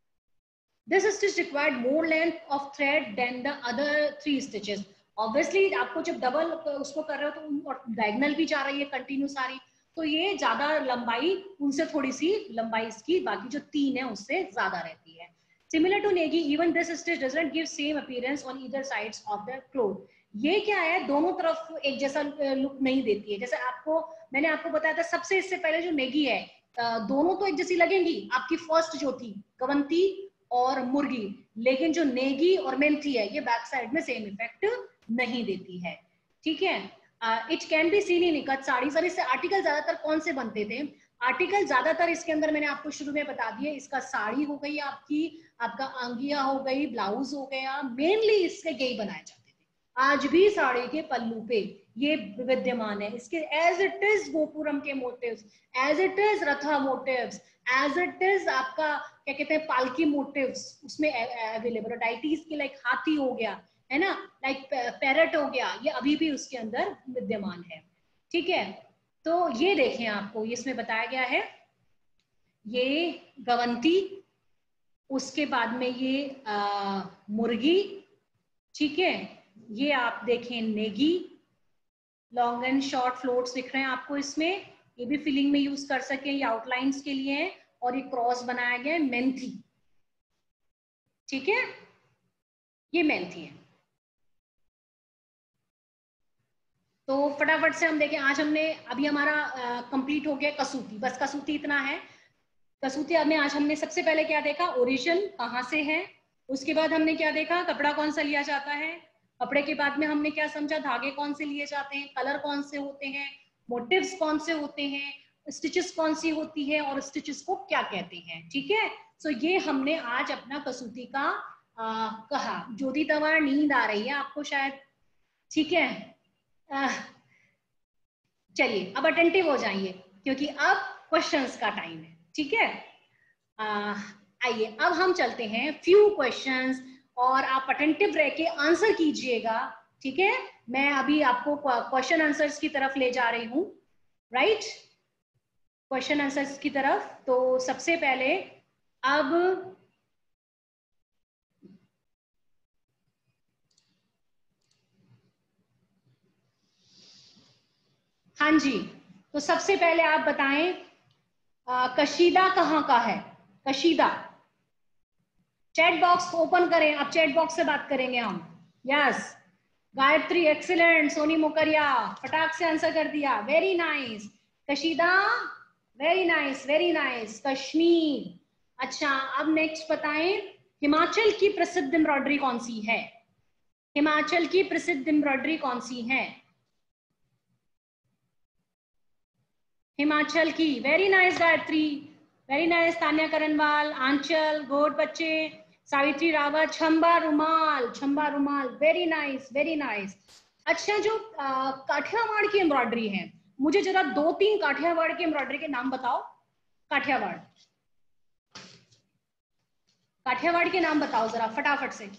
this stitch required more length of thread than the other three stitches. Obviously आपको जब डबल उसको कर रहे हो तो और डायगोनल भी जा रही है कंटिन्यू सारी, तो ये ज्यादा लंबाई, उनसे थोड़ी सी लंबाई इसकी बाकी जो तीन है उससे ज्यादा रहती है। Similar to Negi, even this stitch doesn't give same appearance on either sides of the cloth. ये क्या है, दोनों तरफ एक जैसा लुक नहीं देती है। जैसे आपको मैंने आपको बताया था सबसे इससे पहले जो नेगी है, दोनों तो एक जैसी लगेंगी आपकी फर्स्ट जो थी गवंती और मुर्गी, लेकिन जो नेगी और मेंथी है ये बैक साइड में सेम इफेक्ट नहीं देती है। ठीक है, it can be seen in ikat sari. Sir इससे आर्टिकल ज्यादातर कौन से बनते थे? आर्टिकल ज्यादातर इसके अंदर मैंने आपको शुरू में बता दिए, इसका साड़ी हो गई आपकी, आपका आंगिया हो गई, ब्लाउज हो गया, मेनली इसके यही बनाए जाते थे। आज भी साड़ी के पल्लू पे ये विद्यमान है। इसके एज इट इज गोपुरम के motifs, as it is ratha motifs, as it is आपका क्या कहते हैं पालकी मोटिव्स उसमें अवेलेबल है। डाइटीज के लाइक हाथी हो गया है ना, लाइक पैरट हो गया, ये अभी भी उसके अंदर विद्यमान है। ठीक है, तो ये देखें आपको इसमें बताया गया है, ये गवंती, उसके बाद में ये आ, मुर्गी, ठीक है, ये आप देखें Negi, long and short floats दिख रहे हैं आपको इसमें, ये भी फिलिंग में यूज कर सके, ये आउटलाइंस के लिए है। और ये क्रॉस बनाया गया है मेंथी। ठीक है, ये मेंथी है। तो फटाफट से हम देखें, आज हमने अभी हमारा कंप्लीट हो गया कसूती, बस कसूती इतना है। कसूती में आज हमने सबसे पहले क्या देखा, ओरिजिन कहाँ से है, उसके बाद हमने क्या देखा, कपड़ा कौन सा लिया जाता है, कपड़े के बाद में हमने क्या समझा, धागे कौन से लिए जाते हैं, कलर कौन से होते हैं, मोटिव्स कौन से होते हैं, स्टिचेस कौन सी होती है और स्टिचेस को क्या कहते हैं। ठीक है, सो ये हमने आज अपना कसूती का आ, कहा। ज्योति तंवर नींद आ रही है आपको शायद, ठीक है, चलिए अब अटेंटिव हो जाइए क्योंकि अब क्वेश्चंस का टाइम है। ठीक है, आइए अब हम चलते हैं फ्यू क्वेश्चंस और आप अटेंटिव रह के आंसर कीजिएगा। ठीक है, मैं अभी आपको क्वेश्चन आंसर्स की तरफ ले जा रही हूं, राइट, क्वेश्चन आंसर्स की तरफ। तो सबसे पहले अब हाँ जी, तो सबसे पहले आप बताएं आ, कशीदा कहाँ का है? कशीदा, चैट बॉक्स ओपन करें, अब चैट बॉक्स से बात करेंगे हम। यस, गायत्री एक्सीलेंट, सोनी मोकरिया फटाक से आंसर कर दिया, very nice. Kashida, very nice very nice. Kashmir. अच्छा, अब नेक्स्ट बताएं हिमाचल की प्रसिद्ध एम्ब्रॉयडरी कौन सी है? हिमाचल की प्रसिद्ध एम्ब्रॉयडरी कौन सी है? हिमाचल की, very nice Gayatri, very nice. Tanya Karanwal, Aanchal, good बच्चे। सावित्री रावत, छंबा रुमाल, छंबा रुमाल, वेरी नाइस वेरी नाइस। अच्छा, जो काठियावाड़ की एम्ब्रॉयडरी है, मुझे जरा दो तीन काठियावाड़ की एम्ब्रॉयडरी के नाम बताओ। काठियावाड़, काठियावाड़ के नाम बताओ जरा फटाफट से।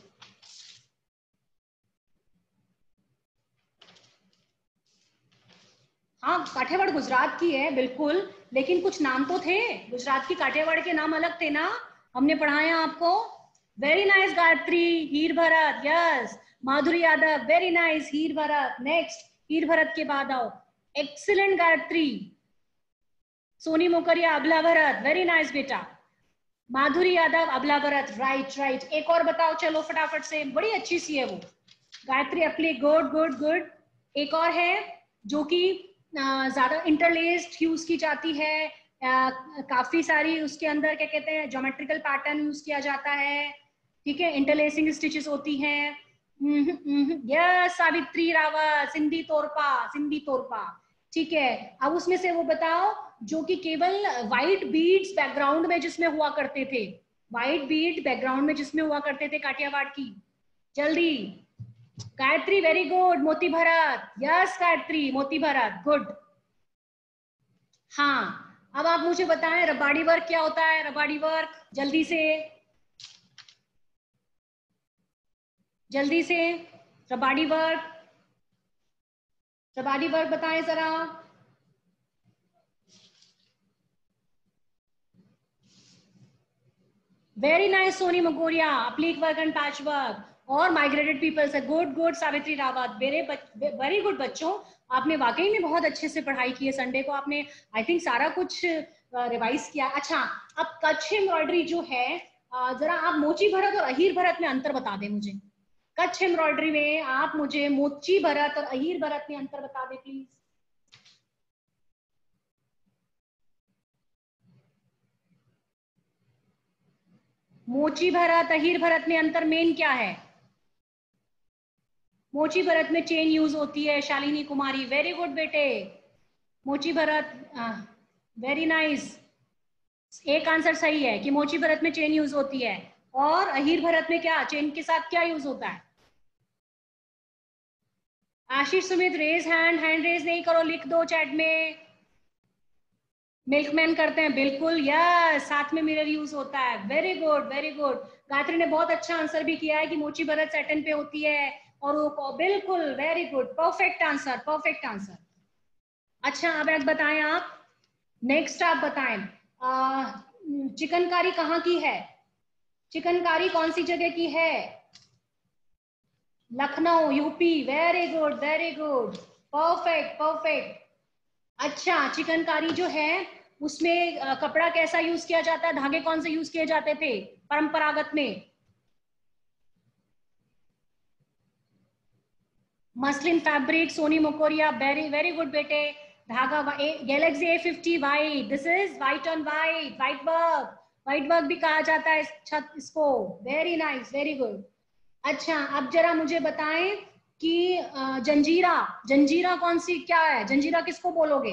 हाँ, काठियावाड़ गुजरात की है बिल्कुल, लेकिन कुछ नाम तो थे, गुजरात की काठियावाड़ के नाम अलग थे ना, हमने पढ़ाया आपको। Very nice Gayatri. Heer Bharat, yes. Madhuri Yadav, very nice. Heer Bharat, next. Heer Bharat के बाद आओ, एक्सीलेंट गायत्री। सोनी मोकरिया, अबला भरत, वेरी नाइस बेटा। माधुरी यादव, अबला भरत, राइट राइट। एक और बताओ चलो फटाफट से, बड़ी अच्छी सी है वो। Gayatri Apli, good good good. एक और है जो कि ज्यादा इंटरलेस्ड यूज की जाती है, आ, काफी सारी उसके अंदर क्या कहते हैं ज्योमेट्रिकल पैटर्न यूज किया जाता है, ठीक है, इंटरलेसिंग स्टिचेस होती हैं। यस, सावित्री रावत, सिंधी तोरपा, सिंधी तोरपा, ठीक है। अब उसमें से वो बताओ जो कि केवल व्हाइट बीड्स बैकग्राउंड में जिसमें हुआ करते थे, व्हाइट बीड बैकग्राउंड में जिसमें हुआ करते थे काठियावाड़ की, जल्दी। Gayatri, very good. Moti Bharat, yes Gayatri, मोती भरत, गुड। हाँ, अब आप मुझे बताएं रबाड़ी वर्क क्या होता है? रबाड़ी वर्क, जल्दी से जल्दी से। रबाड़ी वर्क, रबाड़ी वर्क बताएं जरा। Very nice Soni Magoria, applique work and patch work और माइग्रेटेड पीपल्स है, good good. Savitri Rawat, very very good बच्चों, आपने वाकई में बहुत अच्छे से पढ़ाई की है। संडे को आपने आई थिंक सारा कुछ रिवाइज किया। अच्छा, अब कच्छ एम्ब्रॉयडरी जो है, जरा आप मोची भरत और अहीर भरत में अंतर बता दें मुझे। कच्छ एम्ब्रॉयडरी में आप मुझे मोची भरत और अहीर भरत में अंतर बता दें प्लीज। मोची भरत, अहीर भरत में अंतर मेन क्या है? मोची भरत में चेन यूज होती है, शालिनी कुमारी, वेरी गुड बेटे। मोची भरत, वेरी नाइस, एक आंसर सही है कि मोची भरत में चेन यूज होती है। और अहीर भरत में क्या, चेन के साथ क्या यूज होता है? Ashish Sumit, raise hand, hand raise नहीं करो, लिख दो चैट में। मिल्कमैन करते हैं बिल्कुल, यस, साथ में मिरर यूज होता है, very good very good. Gayatri ने बहुत अच्छा आंसर भी किया है कि मोची भरत सैटन पे होती है, और वो बिल्कुल very good, perfect answer, perfect answer. अच्छा, अब एक बताएं आप, नेक्स्ट आप बताएं, चिकनकारी कहाँ की है? चिकनकारी कौन सी जगह की है? Lucknow, UP, very good very good, perfect perfect. अच्छा, चिकनकारी जो है उसमें आ, कपड़ा कैसा यूज किया जाता है, धागे कौन से यूज किए जाते थे परंपरागत में? Muslin fabric, Soni Mokoria, very very good बेटे। धागा Galaxy A fifty white, this is white on white, white work, white work भी कहा जाता है छत इसको, वेरी नाइस वेरी गुड। अच्छा, अब जरा मुझे बताएं कि जंजीरा, जंजीरा कौन सी क्या है? जंजीरा किसको बोलोगे?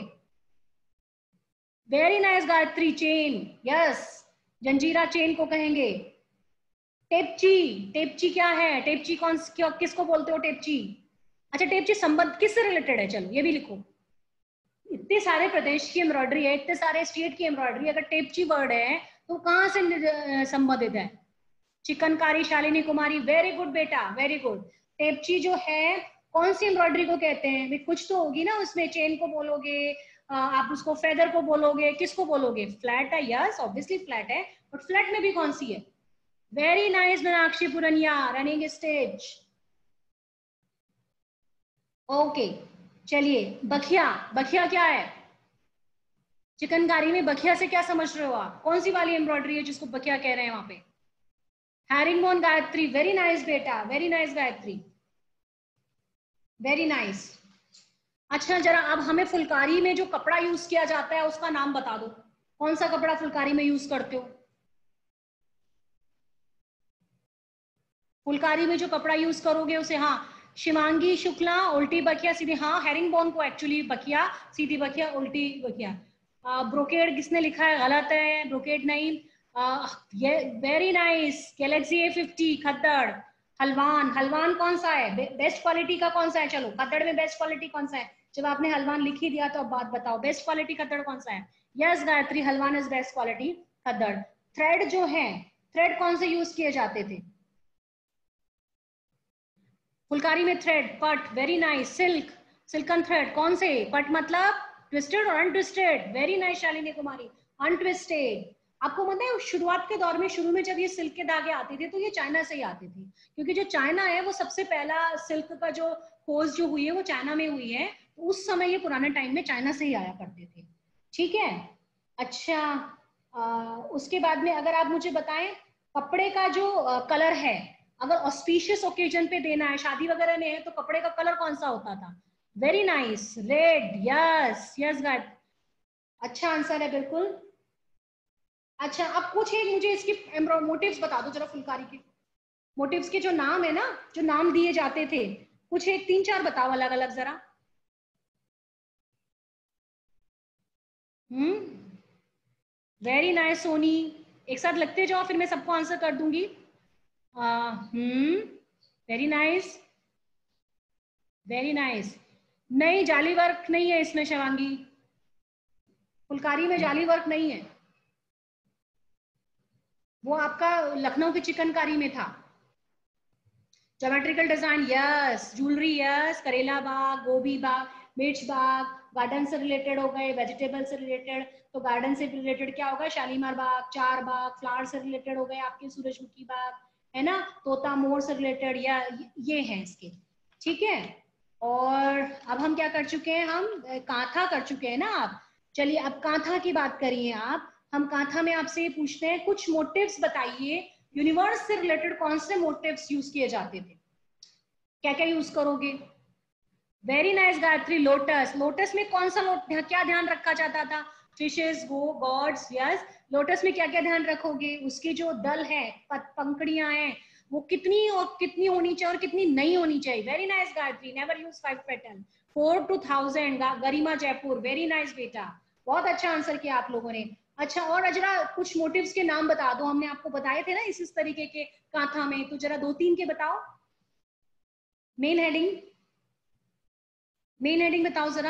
Very nice Gayatri, chain, yes, जंजीरा चेन को कहेंगे। टेपची, टेपची क्या है? टेपची कौन क्या, किसको बोलते हो टेपची? अच्छा, टेपची संबंध किससे रिलेटेड है, चलो ये भी लिखो। इतने सारे प्रदेश की एम्ब्रॉयडरी है, इतने सारे स्टेट की एम्ब्रॉयडरी, अगर टेपची वर्ड है तो कहां से संबंधित है? चिकनकारी, शालिनी कुमारी, वेरी गुड बेटा, वेरी गुड। टेपची जो है कौन सी एम्ब्रॉयडरी को कहते हैं? कुछ तो होगी ना उसमें, चेन को बोलोगे आप, उसको फेदर को बोलोगे, किसको बोलोगे? फ्लैट है, यस ऑब्वियसली फ्लैट है, बट फ्लैट में भी कौन सी है? Very nice Meenakshi Purania, running stage, okay. चलिए बखिया, बखिया क्या है? चिकनकारी में बखिया से क्या समझ रहे हो आप? कौन सी वाली एम्ब्रॉयडरी है जिसको बखिया कह रहे हैं वहां पे? हैरिंगबोन गायत्री, वेरी नाइस बेटा, very nice Gayatri, very nice. अच्छा जरा अब हमें फुलकारी में जो कपड़ा यूज किया जाता है उसका नाम बता दो, कौन सा कपड़ा फुलकारी में यूज करते हो? फुलकारी में जो कपड़ा यूज करोगे उसे, हाँ शिवांगी शुक्ला, उल्टी बखिया सीधी, हाँ हेरिंगबोन को एक्चुअली बखिया, सीधी बखिया, उल्टी बखिया। ब्रोकेड किसने लिखा है? गलत है, ब्रोकेड नहीं। आ, ये very nice, Galaxy A fifty khaddar. हलवान, हलवान कौन सा है? बे, बेस्ट क्वालिटी का कौन सा है? चलो खद्दड़ में बेस्ट क्वालिटी कौन सा है? जब आपने हलवान लिख ही दिया तो अब बात बताओ, बेस्ट क्वालिटी खद्दड़ कौन सा है? यस गायत्री, हलवान is best quality khaddar. Thread जो है, थ्रेड कौन से यूज किए जाते थे फुलकारी में? थ्रेड, पट, very nice. Silk, silken thread कौन से? पट मतलब ट्विस्टेड और untwisted, very nice Shalini Kumari, untwisted. आपको पता है शुरुआत के दौर में, शुरू में जब ये सिल्क के धागे आते थे तो ये चाइना से ही आते थे, क्योंकि जो चाइना है वो सबसे पहला सिल्क का जो खोज जो हुई है वो चाइना में हुई है, तो उस समय ये पुराने टाइम में चाइना से ही आया करते थे। ठीक है। अच्छा आ, उसके बाद में अगर आप मुझे बताएं कपड़े का जो कलर है, अगर ऑस्पिशियस ओकेजन पे देना है, शादी वगैरह में है, तो कपड़े का कलर कौन सा होता था? Very nice, red, yes yes guide, अच्छा आंसर है बिल्कुल। अच्छा अब कुछ एक मुझे इसके मोटिव्स बता दो जरा, फुलकारी के मोटिव्स के जो नाम है ना, जो नाम दिए जाते थे, कुछ एक तीन चार बताओ अलग अलग जरा। हम्म, वेरी नाइस सोनी, एक साथ लगते जाओ फिर मैं सबको आंसर कर दूंगी। Hmm, very nice, very nice. नहीं जाली वर्क नहीं है इसमें शिवांगी, फुलकारी में जाली वर्क नहीं है, वो आपका लखनऊ की चिकनकारी में था। Geometrical design yes, jewellery yes, करेला बाग, गोभी बाग, मिर्च बाग, गार्डन से रिलेटेड हो गए, वेजिटेबल से रिलेटेड, तो गार्डन से रिलेटेड क्या होगा? शालीमार बाग, चार बाग, फ्लावर से रिलेटेड हो गए आपके सूरजमुखी बाग, है ना, तोता मोर से रिलेटेड, या ये हैं इसके। ठीक है। और अब हम क्या कर चुके हैं? हम कांथा कर चुके हैं ना आप। चलिए अब कांथा की बात करिए आप। हम कांथा में आपसे ये पूछते हैं कुछ मोटिव्स बताइए, यूनिवर्स से रिलेटेड कौन से मोटिव्स यूज किए जाते थे? क्या क्या यूज करोगे? Very nice Gayatri, lotus, lotus में कौन सा लोट, क्या ध्यान रखा जाता था? Fishes, go, gods, yes. Lotus में क्या क्या ध्यान रखोगे? उसके जो दल है, पंखड़ियां हैं, वो कितनी और कितनी होनी चाहिए और कितनी नहीं होनी चाहिए? Very nice Gayatri, never use five pattern, four two thousand, Garima Jaipur, very nice बेटा, बहुत अच्छा आंसर किया आप लोगों ने। अच्छा और जरा कुछ मोटिव्स के नाम बता दो, हमने आपको बताए थे ना इस इस तरीके के कांथा में, तो जरा दो तीन के बताओ। मेन हेडिंग, मेन हेडिंग बताओ जरा।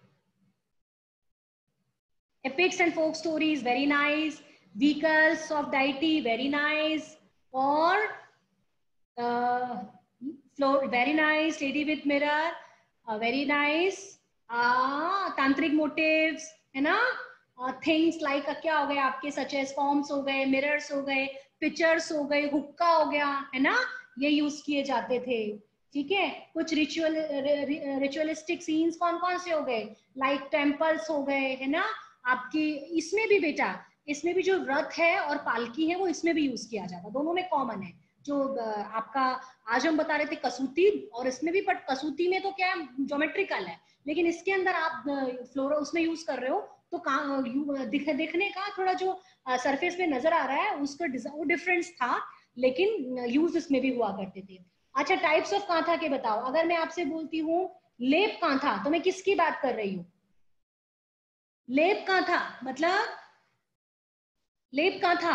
epics and folk stories, very nice. Vehicles of deity, very nice. और uh, floor, very nice. Lady with mirror, uh, very nice. uh, तांत्रिक मोटिव्स है ना, थिंग्स uh, लाइक like, क्या हो गए आपके, सच एज फॉर्म्स हो गए, मिरर्स हो गए, पिक्चर्स हो गए, हुक्का हो गया, है ना, ये यूज किए जाते थे। ठीक है। कुछ रिचुअल रिचुअलिस्टिक सीन्स कौन कौन से हो गए? लाइक टेम्पल्स हो गए, है ना आपकी। इसमें भी बेटा, इसमें भी जो रथ है और पालकी है वो इसमें भी यूज किया जाता, दोनों में कॉमन है। जो आपका आज हम बता रहे थे कसूती, और इसमें भी, बट कसूती में तो क्या है, ज्योमेट्रिकल है, लेकिन इसके अंदर आप फ्लोरा उसमें यूज कर रहे हो तो दिख, दिखने का थोड़ा जो सरफेस पे नजर आ रहा है उसका वो डिफरेंस था, लेकिन यूज इसमें भी हुआ करते थे। अच्छा टाइप्स ऑफ कांथा के बताओ। अगर मैं आपसे बोलती हूँ लेप कांथा, तो मैं किसकी बात कर रही हूँ? लेप कांथा मतलब, लेप कांथा,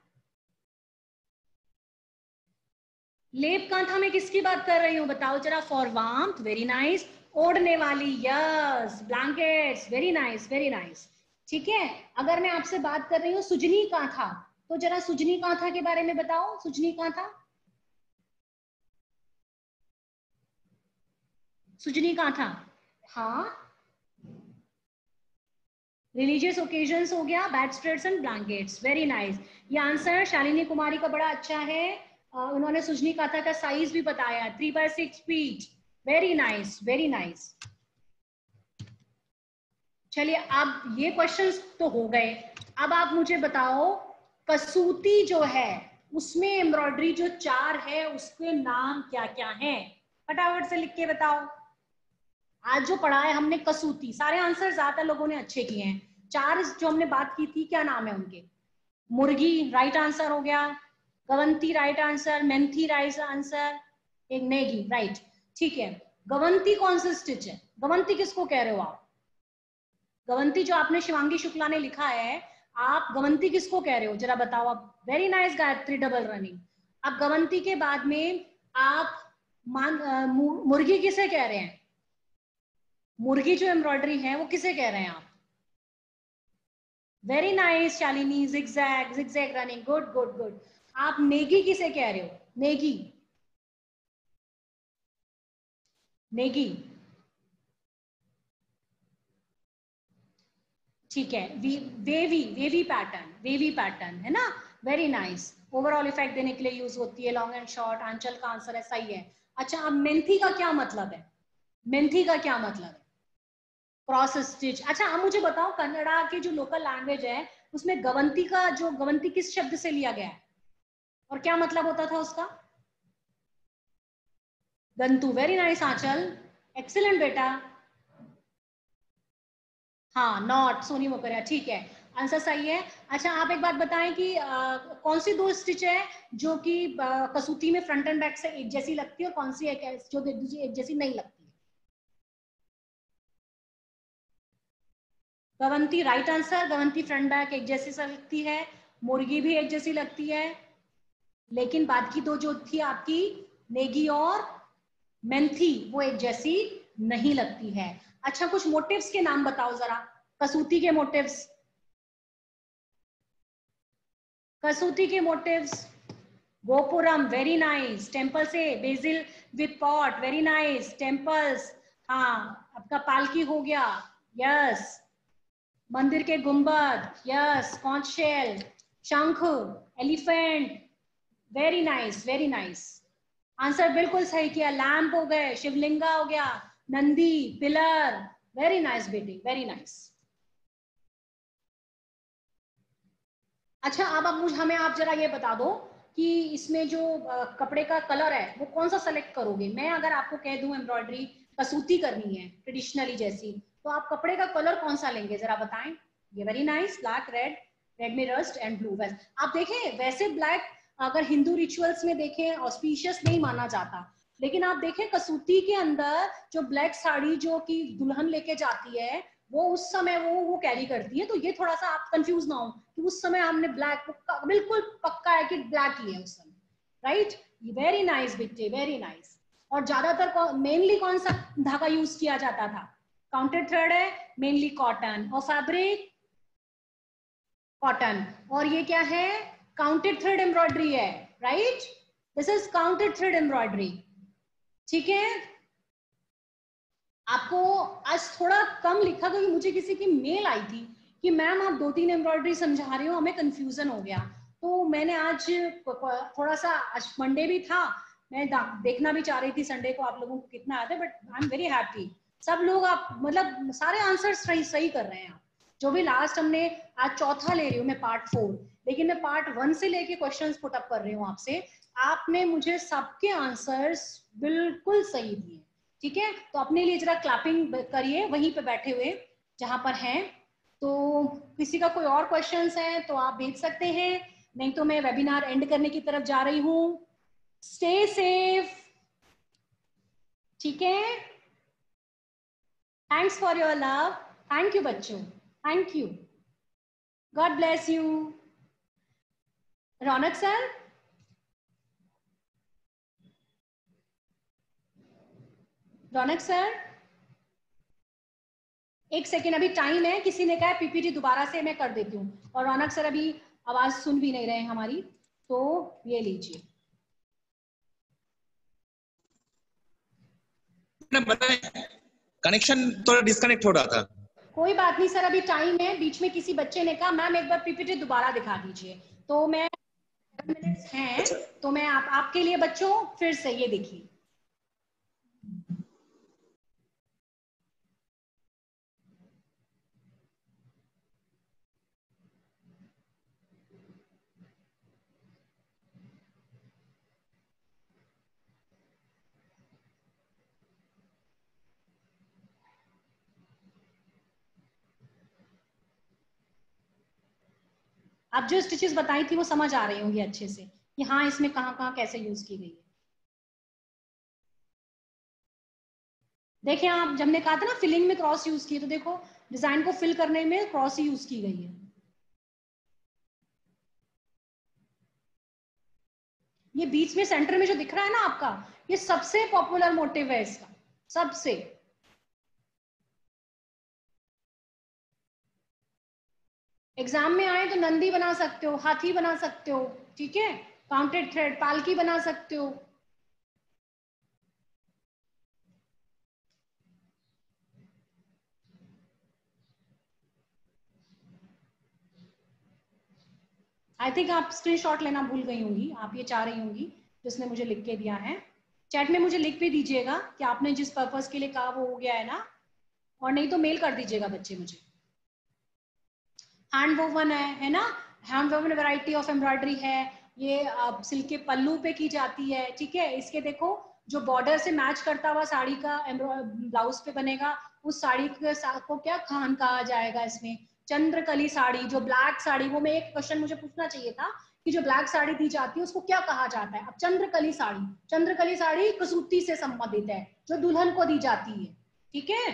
लेप कांथा में किसकी बात कर रही हूँ बताओ जरा? For warmth, very nice. ओढ़ने वाली, yes, blankets, very nice, very nice. ठीक है। अगर मैं आपसे बात कर रही हूँ सुजनी कांथा, तो जरा सुजनी कांथा के बारे में बताओ। सुजनी कांथा, सुजनी कांथा, हाँ, रिलीजियस ओकेजन्स हो गया, bed spreads and blankets, very nice. ये आंसर शालिनी कुमारी का बड़ा अच्छा है। uh, उन्होंने सुजनी कांथा का साइज भी बताया, three by six feet, very nice, very nice. चलिए, अब ये क्वेश्चंस तो हो गए। अब आप मुझे बताओ, कसूती जो है उसमें एम्ब्रॉयडरी जो चार है उसके नाम क्या क्या हैं? फटाफट से लिख के बताओ। आज जो पढ़ा है हमने कसूती, सारे आंसर ज्यादा लोगों ने अच्छे किए हैं। चार जो हमने बात की थी, क्या नाम है उनके? मुर्गी राइट आंसर हो गया, गवंती राइट आंसर, मेंथी राइट आंसर, एक नेगी राइट। ठीक है, गवंती कौन सा स्टिच है? गवंती किसको कह रहे हो आप? गवंती जो आपने शिवांगी शुक्ला ने लिखा है, आप गवंती किसको कह रहे हो जरा बताओ आप। Very nice Gayatri, double running. अब गवंती के बाद में आप मान मुर्गी किसे कह रहे हैं? मुर्गी जो एम्ब्रॉयडरी है वो किसे कह रहे हैं आप? Very nice Shalini, zigzag zigzag running, good good good. आप नेगी किसे कह रहे हो? नेगी, नेगी, ठीक है। Wavy, wavy pattern, wavy pattern है ना, वेरी नाइस। ओवरऑल इफेक्ट देने के लिए यूज होती है, लॉन्ग एंड शॉर्ट। आंचल का आंसर है, सही है। अच्छा, अब मेंथी का क्या मतलब है? मेंथी का क्या मतलब है? Cross stitch. अच्छा, अब मुझे बताओ, कन्नड़ा की जो लोकल लैंग्वेज है उसमें गवंती का जो गवंती किस शब्द से लिया गया है और क्या मतलब होता था उसका? गंतु, वेरी नाइस आंचल, एक्सीलेंट बेटा। हाँ, नॉट, सोनी मोकरिया, ठीक है, आंसर सही है। अच्छा, आप एक बात बताएं कि आ, कौन सी दो स्टिच है जो कि कसूती में फ्रंट एंड बैक से एक जैसी लगती है और कौन सी एक जो दूसरी एक जैसी नहीं लगती है? गवंती राइट आंसर, गवंती फ्रंट बैक एक जैसी सा लगती है, मुर्गी भी एक जैसी लगती है, लेकिन बाद की दो जो थी आपकी, नेगी और मेंथी, वो एक जैसी नहीं लगती है। अच्छा, कुछ मोटिव्स के नाम बताओ जरा, कसूती के मोटिव्स। कसूती के motifs, gopuram, very nice. Temple से basil with pot, very nice. Temples, हाँ, आपका पालकी हो गया, यस। मंदिर के गुंबद, यस। कॉन्च शेल, शंख, elephant, very nice, very nice. Answer बिल्कुल सही किया। लैंप हो गए, शिवलिंगा हो गया, नंदी, पिलर, वेरी नाइस बेटी, वेरी नाइस। अच्छा, अब अब मुझे हमें आप जरा ये बता दो कि इसमें जो आ, कपड़े का कलर है वो कौन सा सेलेक्ट करोगे? मैं अगर आपको कह दूं एम्ब्रॉयडरी कसूती करनी है ट्रेडिशनली जैसी, तो आप कपड़े का कलर कौन सा लेंगे जरा बताएं। ये very nice, black, red, red में रस्ट एंड ब्लू। वैसे आप देखें, वैसे ब्लैक अगर हिंदू रिचुअल्स में देखें ऑस्पिशियस नहीं माना जाता, लेकिन आप देखें कसूती के अंदर जो ब्लैक साड़ी जो कि दुल्हन लेके जाती है वो उस समय वो वो कैरी करती है, तो ये थोड़ा सा आप कंफ्यूज ना हो कि उस समय हमने ब्लैक, बिल्कुल पक्का है कि ब्लैक ही है उस समय, राइट। वेरी नाइस बेटे, वेरी नाइस। और ज्यादातर मेनली कौन सा धागा यूज किया जाता था? काउंटेड थ्रेड है, मेनली कॉटन, और फैब्रिक कॉटन। और ये क्या है? काउंटेड थ्रेड एम्ब्रॉयडरी है, right. This is counted thread embroidery, ठीक है। आपको आज थोड़ा कम लिखा क्योंकि मुझे किसी की मेल आई थी कि मैम आप दो तीन एम्ब्रॉयडरी समझा रही हो, हमें कंफ्यूजन हो गया। तो मैंने आज थोड़ा सा, आज मंडे भी था, मैं देखना भी चाह रही थी संडे को आप लोगों को कितना आते, but I am very happy. सब लोग आप मतलब सारे आंसर सही सही कर रहे हैं आप। जो भी लास्ट हमने आज चौथा ले रही हूँ मैं, पार्ट फोर, लेकिन मैं पार्ट वन से लेके क्वेश्चंस पुट अप कर रही हूँ आपसे। आपने मुझे सबके आंसर्स बिल्कुल सही दिए, ठीक है। तो अपने लिए जरा क्लैपिंग करिए वहीं पे बैठे हुए जहां पर हैं। तो किसी का कोई और क्वेश्चंस है तो आप भेज सकते हैं, नहीं तो मैं वेबिनार एंड करने की तरफ जा रही हूँ। स्टे सेफ, ठीक है। Thanks for your love, thank you बच्चों, thank you, God bless you. Raunak sir, Raunak sir एक सेकेंड, अभी टाइम है, किसी ने कहा पीपीटी दोबारा से मैं कर देती हूँ, और रौनक सर अभी आवाज सुन भी नहीं रहे हमारी, तो ये लीजिए। कनेक्शन थोड़ा डिस्कनेक्ट हो रहा था। कोई बात नहीं सर, अभी टाइम है। बीच में किसी बच्चे ने कहा मैम एक बार पीपीटी दोबारा दिखा दीजिए, तो मैं मिनट्स हैं, तो मैं आप आपके लिए बच्चों फिर से ये देखिए। आप जो स्टिचेस बताई थी वो समझ आ रही होंगी अच्छे से कि हाँ इसमें कहाँ कहाँ कैसे यूज की गई है। देखिए आप, जब हमने कहा था ना फिलिंग में क्रॉस यूज की, तो देखो डिजाइन को फिल करने में क्रॉस ही यूज की गई है। ये बीच में सेंटर में जो दिख रहा है ना आपका, ये सबसे पॉपुलर मोटिव है इसका, सबसे। एग्जाम में आए तो नंदी बना सकते हो, हाथी बना सकते हो, ठीक है, काउंटेड थ्रेड पालकी बना सकते हो। आई थिंक आप स्क्रीनशॉट लेना भूल गई होंगी, आप ये चाह रही होंगी जिसने मुझे लिख के दिया है। चैट में मुझे लिख भी दीजिएगा कि आपने जिस पर्पस के लिए कहा वो हो गया है ना, और नहीं तो मेल कर दीजिएगा बच्चे मुझे। हैंड वोवन है है ना, hand woven variety of embroidery है, ये सिल्क के पल्लू पे की जाती है, ठीक है। इसके देखो जो बॉर्डर से मैच करता हुआ साड़ी का ब्लाउज पे बनेगा, उस साड़ी को क्या खान कहा जाएगा इसमें, चंद्रकली साड़ी। जो ब्लैक साड़ी, वो मैं एक क्वेश्चन मुझे पूछना चाहिए था कि जो ब्लैक साड़ी दी जाती है उसको क्या कहा जाता है। अब चंद्रकली साड़ी, चंद्रकली साड़ी कसूती से संबंधित है जो दुल्हन को दी जाती है, ठीक है।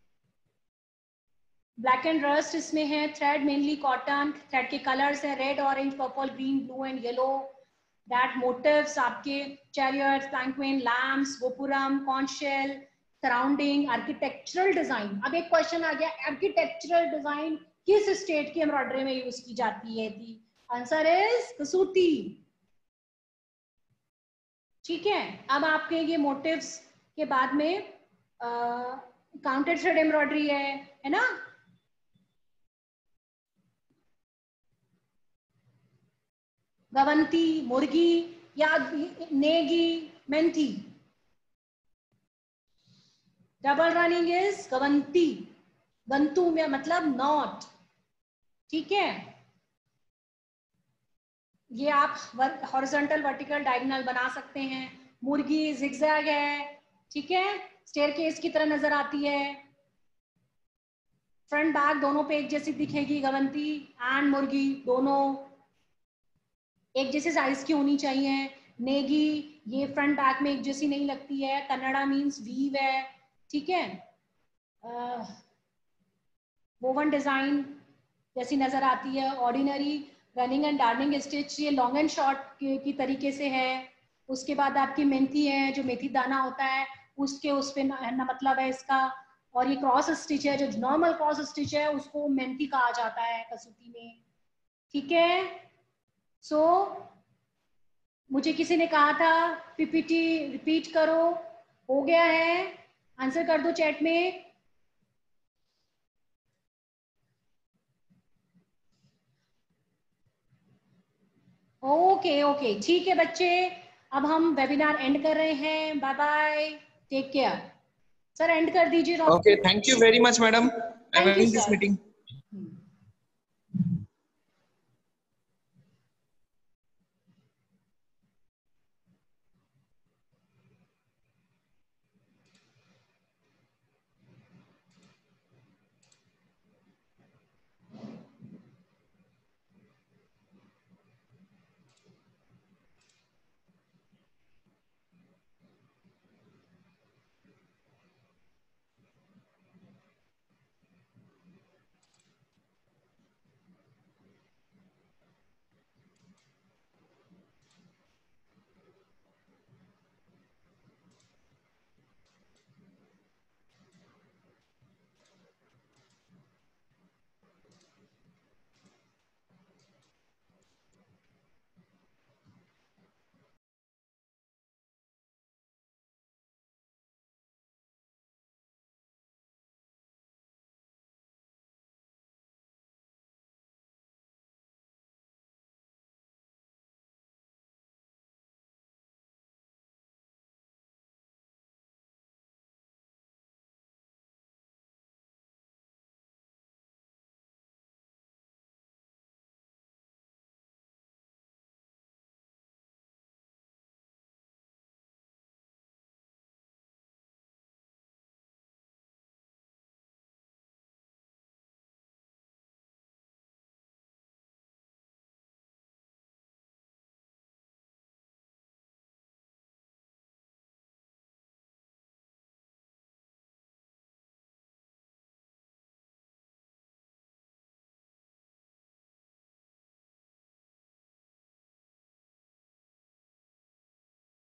ब्लैक एंड रस्ट इसमें है, थ्रेड मेनली कॉटन, थ्रेड के कलर्स है red, orange, purple, green, blue and yellow. That motifs आपके chariot, palanquin, lamps, gopuram, conch shell, surrounding, architectural design. अब एक क्वेश्चन आ गया, आर्किटेक्चरल डिजाइन किस स्टेट की एम्ब्रॉयडरी में यूज की जाती है थी? आंसर इज कसूती, ठीक है। अब आपके ये मोटिव्स के बाद में काउंटेड थ्रेड एम्ब्रॉयडरी है है ना, गवंती, मुर्गी या नेगी, मेंथी। डबल रनिंग इज गवंती, गंतु में मतलब नॉट, ठीक है। ये आप हॉरिजॉन्टल, वर्टिकल, डायगोनल बना सकते हैं। मुर्गी जिगजैग है, ठीक है, स्टेयरकेस की तरह नजर आती है, फ्रंट बैक दोनों पे एक जैसी दिखेगी। गवंती एंड मुर्गी दोनों एक जैसे साइज की होनी चाहिए। नेगी ये फ्रंट बैक में एक जैसी नहीं लगती है। कन्नड़ा मीन्स वीव है, ठीक है। वोवन डिजाइन जैसी नजर आती है। Ordinary, running and darning stitch, ये लॉन्ग एंड शॉर्ट की तरीके से है। उसके बाद आपकी मेथी है, जो मेथी दाना होता है उसके उस पे ना मतलब है इसका। और ये क्रॉस स्टिच है, जो नॉर्मल क्रॉस स्टिच है उसको मेहंदी कहा जाता है कसूती में, ठीक है। सो so, मुझे किसी ने कहा था पीपीटी रिपीट करो, हो गया है, आंसर कर दो चैट में। ओके ओके ठीक है बच्चे, अब हम वेबिनार एंड कर रहे हैं। Bye bye, take care. Sir end कर दीजिए। Okay, thank you very much, madam. I'm thank you ending this sir. meeting.